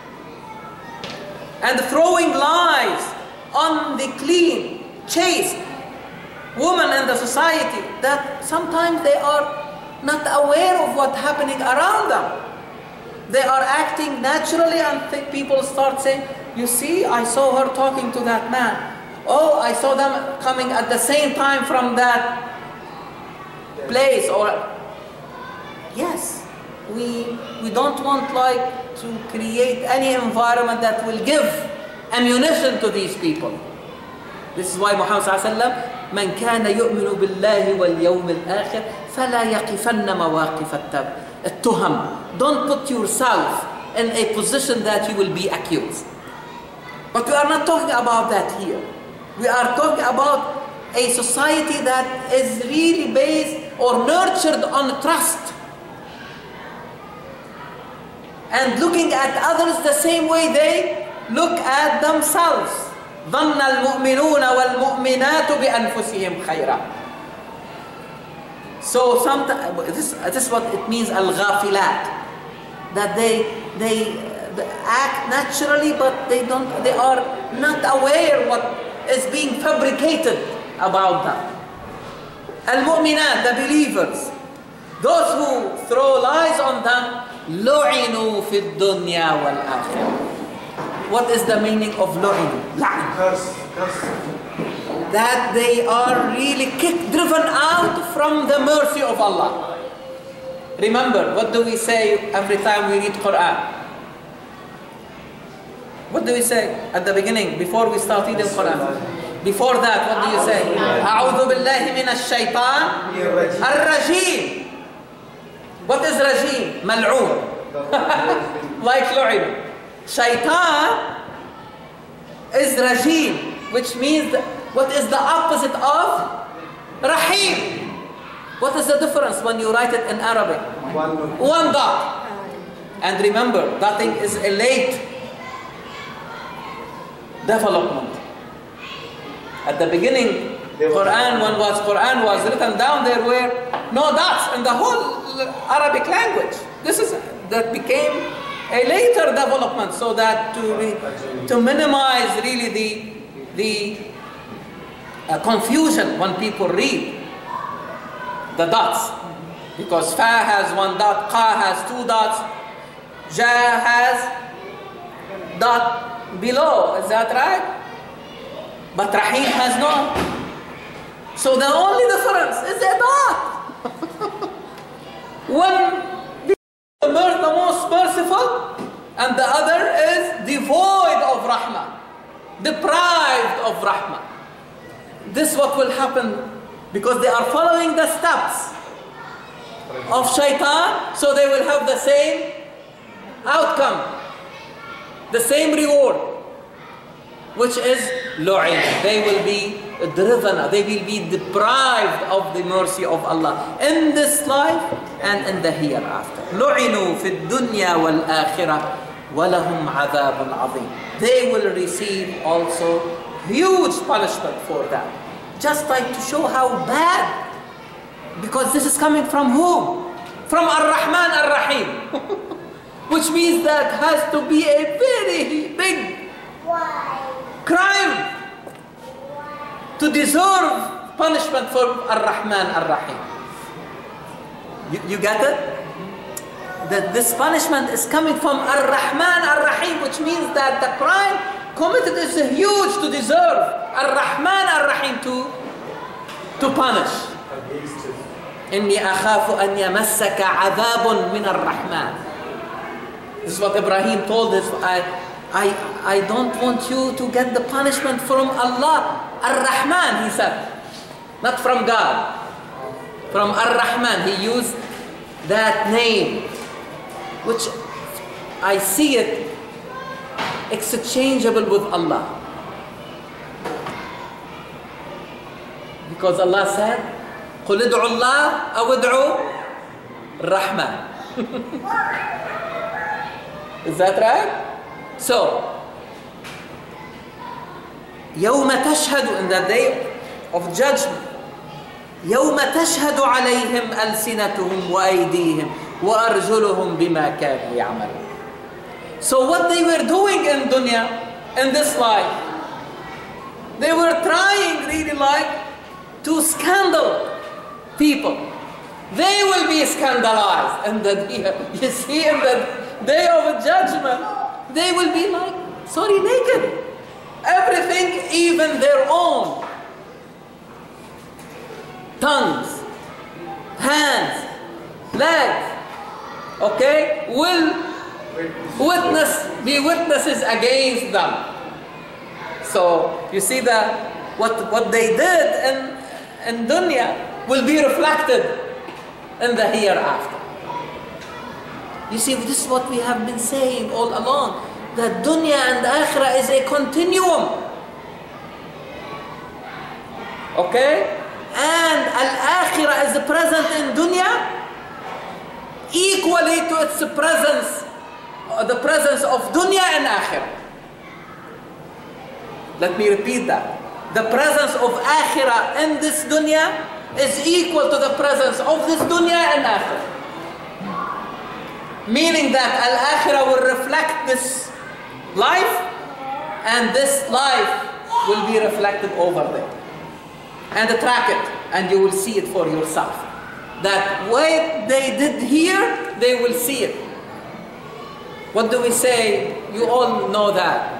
and throwing lies on the clean, chaste women in the society, that sometimes they are not aware of what's happening around them. They are acting naturally, and th- people start saying, you see, I saw her talking to that man. Oh, I saw them coming at the same time from that place. Or yes, we we don't want like to create any environment that will give ammunition to these people. This is why Muhammad sallallahu alaihi wasallam, من كان يؤمن بالله واليوم الآخر فلا يقفن مواقف التهم. Don't put yourself in a position that you will be accused. But we are not talking about that here. We are talking about a society that is really based or nurtured on trust. And looking at others the same way they look at themselves. ظن المؤمنون والمؤمنات بأنفسهم خيرا. So sometimes this, this is what it means, al-ghafilat, that they they act naturally, but they don't they are not aware what is being fabricated about them. Al-mu'minat, the believers, those who throw lies on them, lu'inu fi dunya wal akhirah. What is the meaning of lu'inu? La'n. Curse, curse. That they are really kicked, driven out from the mercy of Allah. Remember, what do we say every time we read Quran? What do we say at the beginning, before we start reading Quran? Before that, what do you say? أعوذ بالله من الشيطان الرجيم. What is rajim? Mal'oon. Like lu'in. Shaitan is rajim, which means that what is the opposite of rahim? What is the difference when you write it in Arabic? One, One dot. And remember, dotting is a late development. At the beginning, Quran, when was Quran was written down, there were no dots in the whole Arabic language. This is that became a later development, so that to re, to minimize really the the uh, confusion when people read the dots, because fa has one dot, qa has two dots, ja has dot below. Is that right? But rahim has no. So the only difference is a dot. One the most merciful, and the other is devoid of rahmah, deprived of rahmah. This what will happen because they are following the steps of shaitan, so they will have the same outcome, the same reward, which is lu'in. They will be driven, they will be deprived of the mercy of Allah in this life and in the hereafter. لُعِنُوا فِي الدُّنْيَا وَالْآخِرَةِ وَلَهُمْ عَذَابٌ عَظِيمٌ. They will receive also huge punishment for that. Just like to show how bad, because this is coming from whom? From Ar-Rahman Ar-Rahim. Which means that has to be a very big crime to deserve punishment from Ar-Rahman Ar-Rahim. You, you get it? That this punishment is coming from Ar-Rahman Ar-Rahim, which means that the crime committed is huge to deserve Ar-Rahman Ar-Rahim to, to punish. إِنِّي أَخَافُ أَنْ يَمَسَّكَ عَذَابٌ مِنَ الرَّحْمَنِ. This is what Ibrahim told us. I, I, I don't want you to get the punishment from Allah. Ar-Rahman, he said. Not from God. From Ar-Rahman. He used that name, which I see it exchangeable with Allah. Because Allah said, قُلِ ادْعُوا اللَّهَ أَوْ ادْعُوا الرَّحْمَنِ. Is that right? So, يوم تشهد, in the day of judgment, يوم تشهد عليهم ألسنتهم وأيديهم وأرجلهم بما كانوا يعملون. So what they were doing in dunya, in this life, they were trying really like to scandal people. They will be scandalized in the day. You see, in the day of judgment, they will be like, sorry, naked. Everything, even their own tongues, hands, legs, okay, will witness, be witnesses against them. So you see that what what they did in in dunya will be reflected in the hereafter. You see, this is what we have been saying all along, that dunya and akhirah is a continuum. Okay? And al-akhirah is present in dunya equally to its presence, the presence of dunya and akhirah. Let me repeat that. The presence of akhirah in this dunya is equal to the presence of this dunya and akhirah. Meaning that al-akhirah will reflect this life, and this life will be reflected over there. And track it, and you will see it for yourself. That what they did here, they will see it. What do we say? You all know that.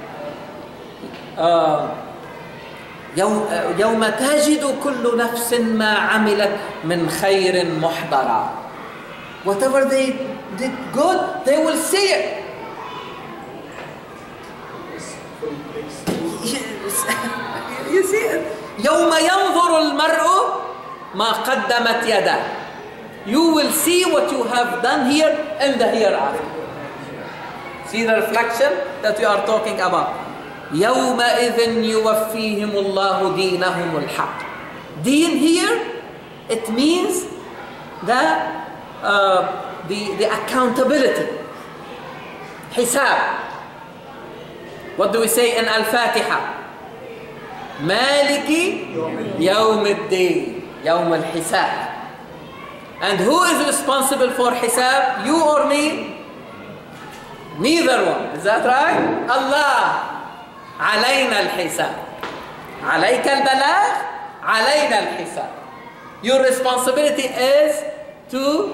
يوم تجد كل نفس ما عملت من خير محضرا. Whatever they did good, they will see it. You see it. يوم ينظر المرء ما قدمت يده. You will see what you have done here in the hereafter. See the reflection that we are talking about. يومئذ يوفيهم الله دينهم الحق. Deen here, it means the uh, the the accountability. حساب. What do we say in Al-Fatiha? Maliki Yawm al-Din, Yawm al-Hisab. And who is responsible for Hisab? You or me? Neither one. Is that right? Allah. علينا الحساب. عليك البلاغ, علينا الحساب. Your responsibility is to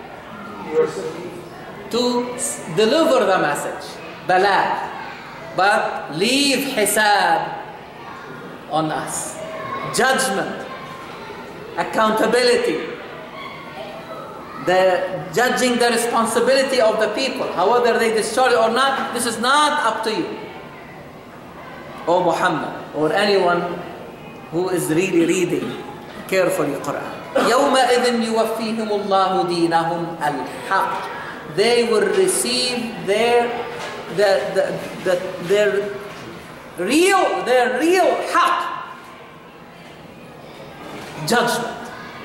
to deliver the message, balag, but leave hisab on us. Judgment, accountability, the judging the responsibility of the people, however they discharge or not, this is not up to you. O Muhammad, or anyone who is really reading carefully Quran. يَوْمَئِذٍ يُوَفِّيهِمُ اللَّهُ دِينَهُمْ الْحَقِّ. They will receive their, the, the, the, their real, their real haqq, judgment.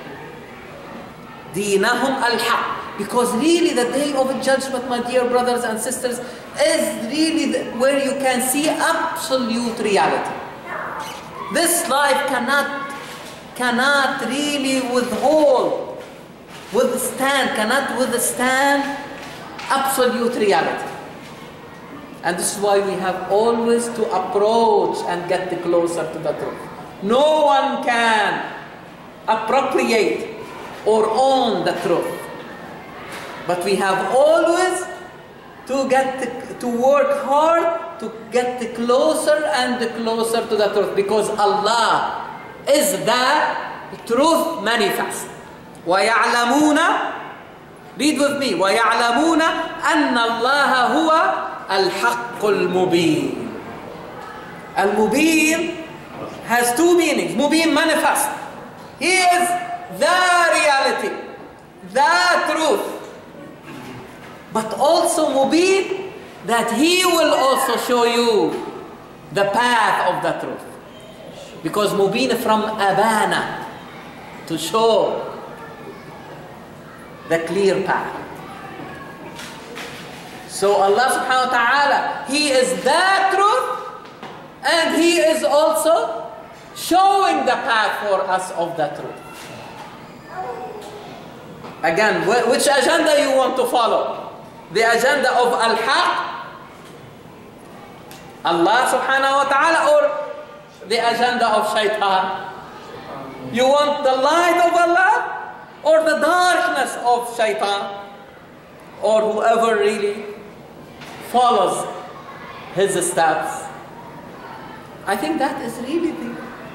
دِينَهُمْ الْحَقِّ. Because really the day of judgment, my dear brothers and sisters, is really the, where you can see absolute reality. This life cannot, cannot really withhold, withstand, cannot withstand absolute reality. And this is why we have always to approach and get closer to the truth. No one can appropriate or own the truth. But we have always to get the, to work hard to get the closer and the closer to the truth, because Allah is the truth manifest. وَيَعْلَمُونَ, read with me, وَيَعْلَمُونَ أَنَّ اللَّهَ هُوَ الْحَقُّ الْمُبِينُ. Al-Mubin has two meanings. Mubin, manifest. He is the reality, the truth. But also Mubin, that He will also show you the path of the truth. Because Mubin from Abana, to show the clear path. So Allah subhanahu wa ta'ala, He is the truth, and He is also showing the path for us of the truth. Again, which agenda you want to follow? The agenda of Al-Haq, Allah subhanahu wa ta'ala, or the agenda of Shaitan? You want the light of Allah or the darkness of Shaitan? Or whoever really follows his steps? I think that is really the,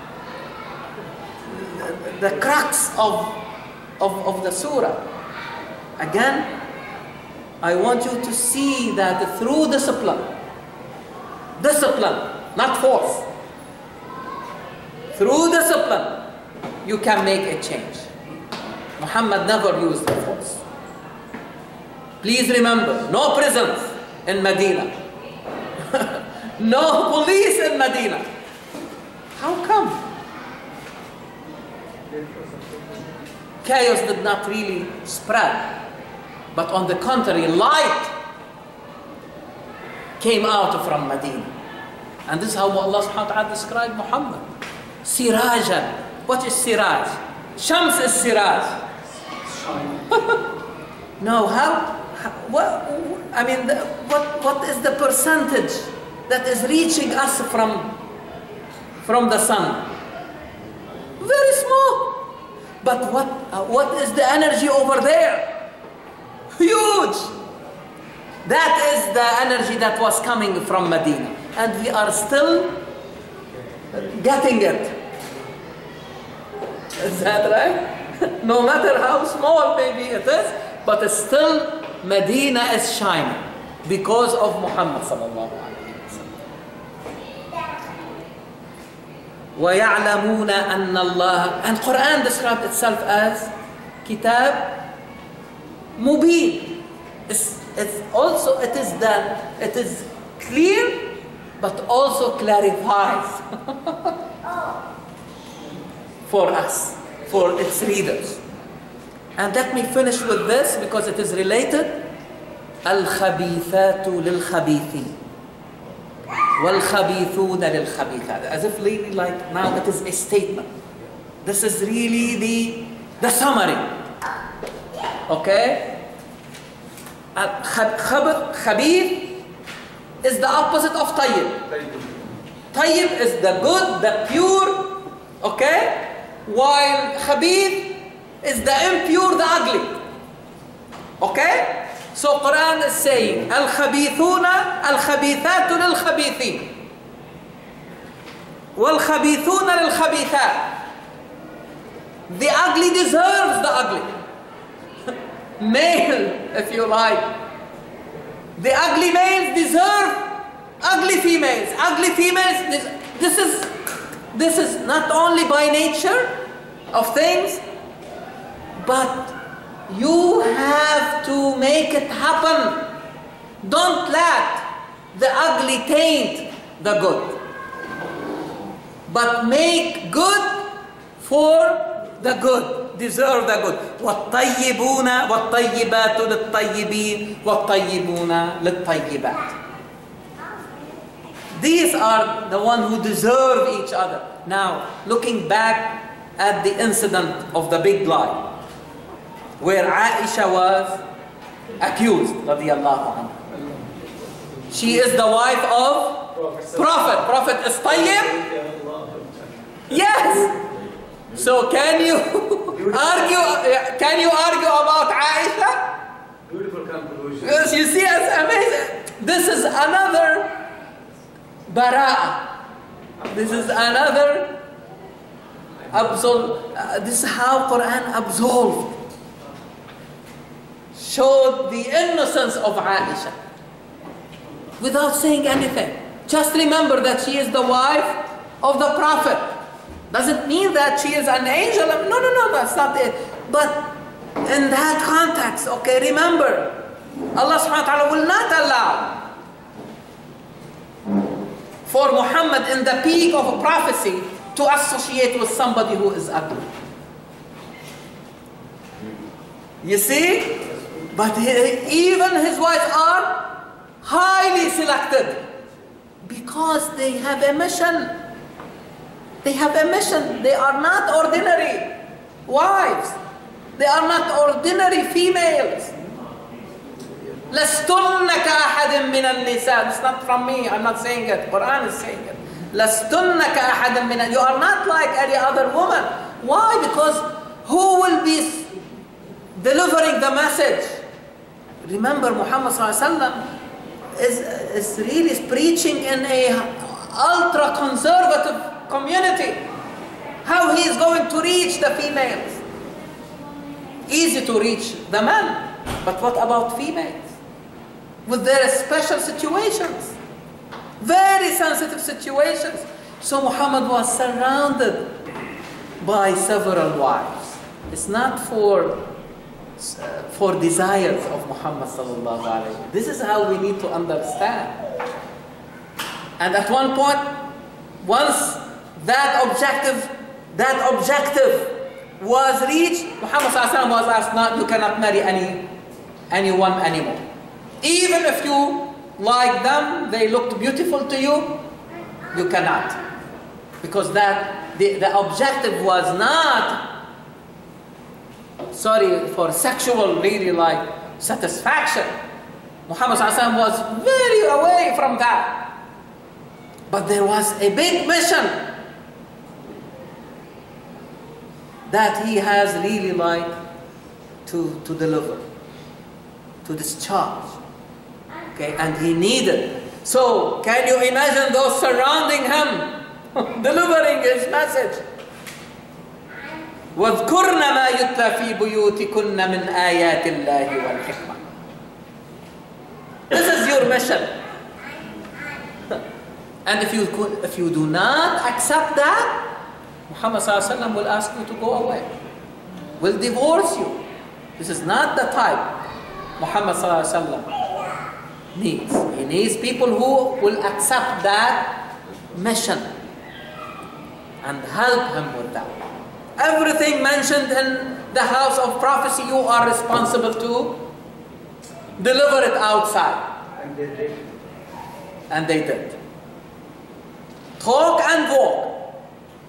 the, the crux of, of, of the surah. Again, I want you to see that through discipline, discipline, not force, through discipline, you can make a change. Muhammad never used the force. Please remember, no prisons in Medina, no police in Medina. How come? Chaos did not really spread. But on the contrary, light came out from Medina. And this is how Allah subhanahu wa ta'ala described Muhammad. Sirajan. What is Siraj? Shams is Siraj. No, how? how what, I mean, the, what, what is the percentage that is reaching us from, from the sun? Very small. But what, uh, what is the energy over there? Huge! That is the energy that was coming from Medina. And we are still getting it. Is that right? No matter how small maybe it is, but still Medina is shining because of Muhammad sallallahu alaihi wasallam. وَيَعْلَمُونَ أَنَّ اللَّهَ, and Quran describes itself as Kitab Mubin. It's, it's also, it is the, it is clear, but also clarifies for us, for its readers. And let me finish with this because it is related. Al-Khabithatu lil-Khabithin. Wal-Khabithuna lil-Khabithat. As if really like now it is a statement. This is really the, the summary. Okay? Khabith is the opposite of tayyib. Tayyib is the good, the pure, okay? While khabith is the impure, the ugly. Okay? So Quran is saying, Al-Khabithuna, Al-Khabithatu lil-Khabithin. Wal-Khabithuna lil-Khabithat. The ugly deserves the ugly. Male, if you like. The ugly males deserve ugly females, ugly females. This, this is this is not only by nature of things, but you have to make it happen. Don't let the ugly taint the good, but make good for the good, deserve the good. وَالطَّيِّبُونَ وَالطَّيِّبَاتُ لِلطَّيِّبِينَ وَالطَّيِّبُونَ لِلطَّيِّبَاتِ. These are the ones who deserve each other. Now, looking back at the incident of the big lie, where Aisha was accused, radiyallahu anha. She is the wife of Prophet. Prophet is tayyib? Yes. So can you argue? Can you argue about Aisha? Beautiful conclusion. Yes, you see, it's amazing. This is another bara. This is another absolve. Uh, this is how Quran absolved, showed the innocence of Aisha without saying anything. Just remember that she is the wife of the Prophet. Doesn't mean that she is an angel. No, no, no, that's not it. But in that context, okay, remember, Allah subhanahu wa ta'ala will not allow for Muhammad in the peak of a prophecy to associate with somebody who is ugly. You see? But he, even his wives are highly selected because they have a mission. They have a mission. They are not ordinary wives. They are not ordinary females. لَسْتُنَّ كَأَحَدٍ مِّنَ النِّسَاءِ. It's not from me. I'm not saying it. Quran is saying it. لَسْتُنَّ كَأَحَدٍ مِّنَ. You are not like any other woman. Why? Because who will be delivering the message? Remember, Muhammad sallallahu alaihi wasallam is, is really preaching in a ultra-conservative community. How he is going to reach the females? Easy to reach the men, but what about females? With their special situations, very sensitive situations. So Muhammad was surrounded by several wives. It's not for for desires of Muhammad sallallahu alaihi wasallam. This is how we need to understand. And at one point, once that objective, that objective was reached, Muhammad sallallahu alaihi wasallam was asked, "No, you cannot marry any anyone anymore. Even if you like them, they looked beautiful to you, you cannot, because that the, the objective was not." Sorry, for sexual really like satisfaction. Muhammad sallallahu alaihi wasallam was very away from that. But there was a big mission that he has really like to, to deliver, to discharge. Okay, and he needed. So can you imagine those surrounding him, delivering his message? وَاذْكُرْنَ مَا يُتْلَى فِي بُيُوتِكُنَّ مِنْ آيَاتِ اللَّهِ وَالْحِكْمَةِ. This is your mission. And if you, if you do not accept that, Muhammad sallallahu alaihi wasallam will ask you to go away, will divorce you. This is not the type Muhammad sallallahu alaihi wasallam needs. He needs people who will accept that mission and help him with that. Everything mentioned in the house of prophecy, you are responsible to deliver it outside. And they did. And they did. Talk and walk.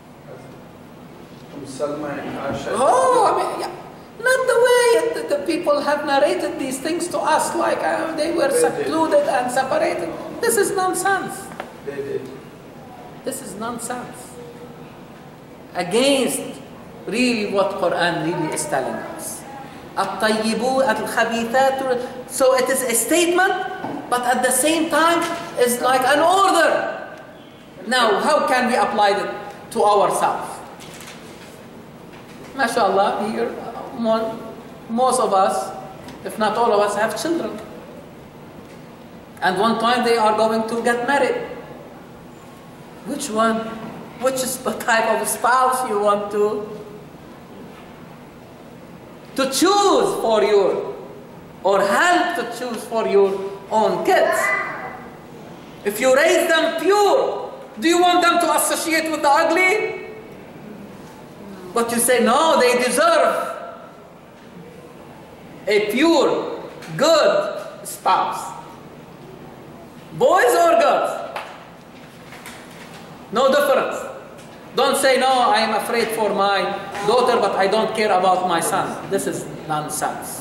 From Salma and Aisha. Oh, I mean, yeah. Not the way the, the people have narrated these things to us, like uh, they were They secluded did. and separated. This is nonsense. They did. This is nonsense. Against really what Quran really is telling us. At-tayyibu, al-khabithatu. So it is a statement, but at the same time is like an order. Now, how can we apply it to ourselves? MashaAllah, here, most of us, if not all of us, have children. And one time they are going to get married. Which one? Which type of spouse you want to? To choose for your, or help to choose for your own kids. If you raise them pure, do you want them to associate with the ugly? But you say, no, they deserve a pure, good spouse. Boys or girls? No difference. Don't say, no, I am afraid for my daughter, but I don't care about my son. This is nonsense.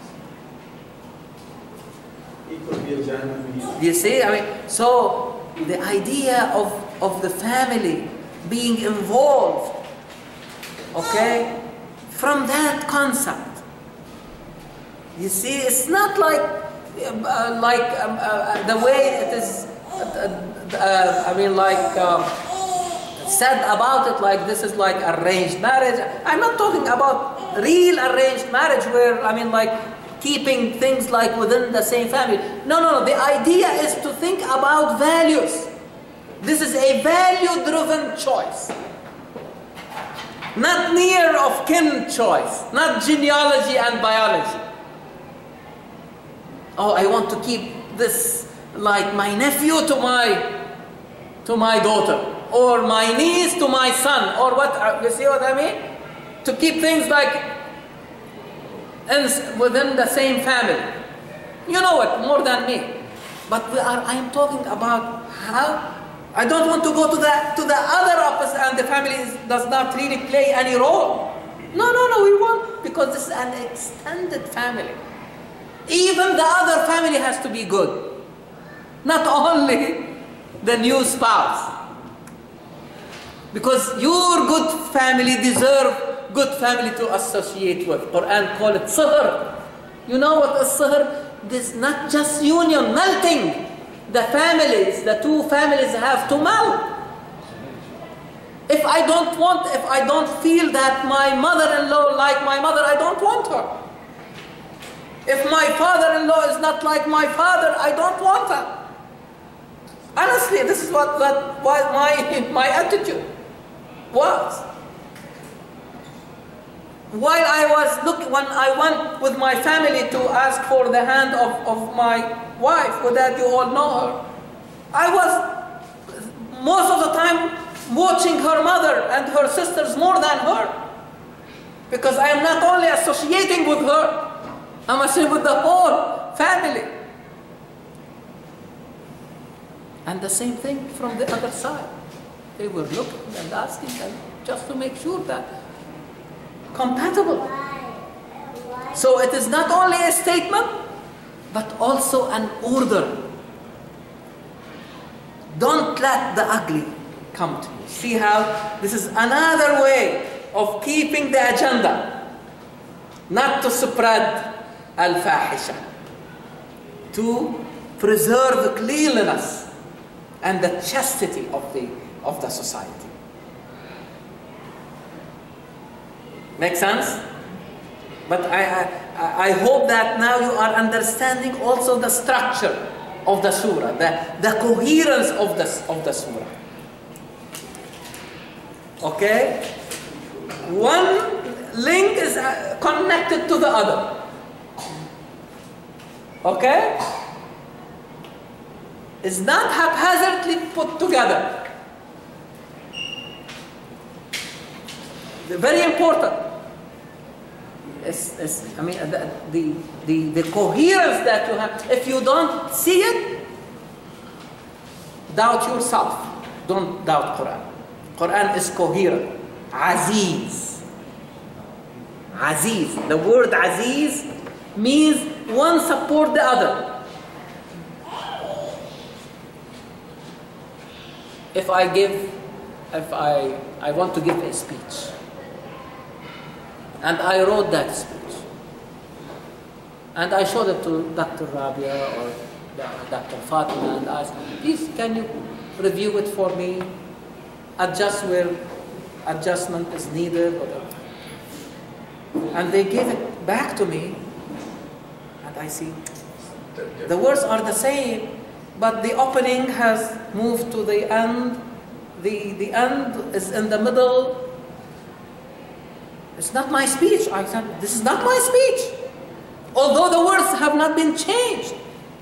You see, I mean, so the idea of, of the family being involved, okay, from that concept, you see, it's not like, uh, like um, uh, the way it is, uh, uh, I mean, like, um, said about it, like this is like arranged marriage. I'm not talking about real arranged marriage where, I mean, like keeping things like within the same family. No, no, no. The idea is to think about values. This is a value-driven choice. Not near of kin choice. Not genealogy and biology. Oh, I want to keep this like my nephew to my, to my daughter. Or my niece to my son, or what, you see what I mean? To keep things like in, within the same family. You know it more than me. But we are, I am talking about how, I don't want to go to the, to the other opposite, and the family is, does not really play any role. No, no, no, we want, because this is an extended family. Even the other family has to be good. Not only the new spouse. Because your good family deserve good family to associate with. Quran call it sihr. You know what is sihr? This not just union, melting. The families, the two families have to melt. If I don't want, if I don't feel that my mother-in-law like my mother, I don't want her. If my father-in-law is not like my father, I don't want her. Honestly, this is what that was my my attitude. Was while I was looking, when I went with my family to ask for the hand of, of my wife, for that you all know her, I was most of the time watching her mother and her sisters more than her, because I am not only associating with her, I'm associating with the whole family. And the same thing from the other side. They were looking and asking them just to make sure that compatible. So it is not only a statement, but also an order. Don't let the ugly come to you. See how this is another way of keeping the agenda. Not to spread Al-Fahisha. To preserve cleanliness and the chastity of the of the society. Make sense? But I, I, I hope that now you are understanding also the structure of the surah, the, the coherence of the, of the surah. Okay? One link is connected to the other. Okay? It's not haphazardly put together. Very important. It's, it's, I mean, the, the, the, the coherence that you have, if you don't see it, doubt yourself. Don't doubt Quran. Quran is coherent. Aziz. Aziz. The word Aziz means one support the other. If I give, if I, I want to give a speech, and I wrote that speech, and I showed it to Doctor Rabia or Doctor Fatima and asked, please, can you review it for me, adjust where adjustment is needed, whatever. And they gave it back to me, and I see the words are the same, but the opening has moved to the end the, the end is in the middle. It's not my speech. I said, this is not my speech. Although the words have not been changed.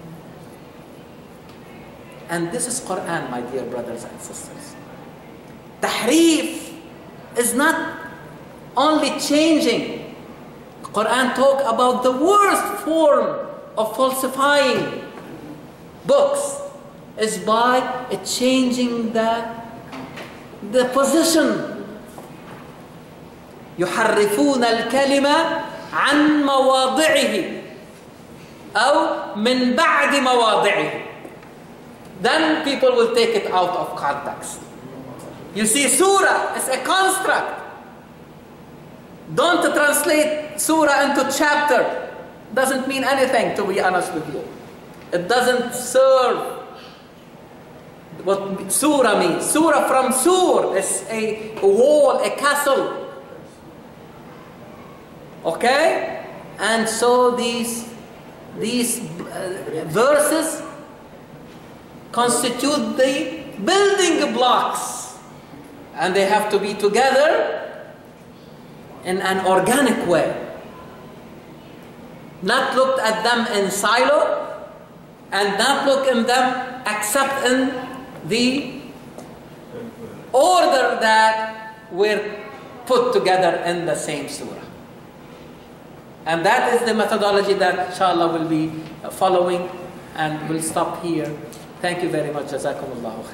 And this is Quran, my dear brothers and sisters. Tahrif is not only changing. Quran talk about the worst form of falsifying books is by changing the, the position. يحرفون الكلمة عن مواضعه أو من بعد مواضعه. Then people will take it out of context. You see, surah is a construct. Don't translate surah into chapter. Doesn't mean anything, to be honest with you. It doesn't serve what surah means. Surah from sur is a wall, a castle. Okay? And so these, these uh, verses constitute the building blocks. And they have to be together in an organic way. Not looked at them in silo, and not look in them except in the order that were put together in the same surah. And that is the methodology that inshallah will be following, and we'll stop here. Thank you very much. Jazakumullahu khair.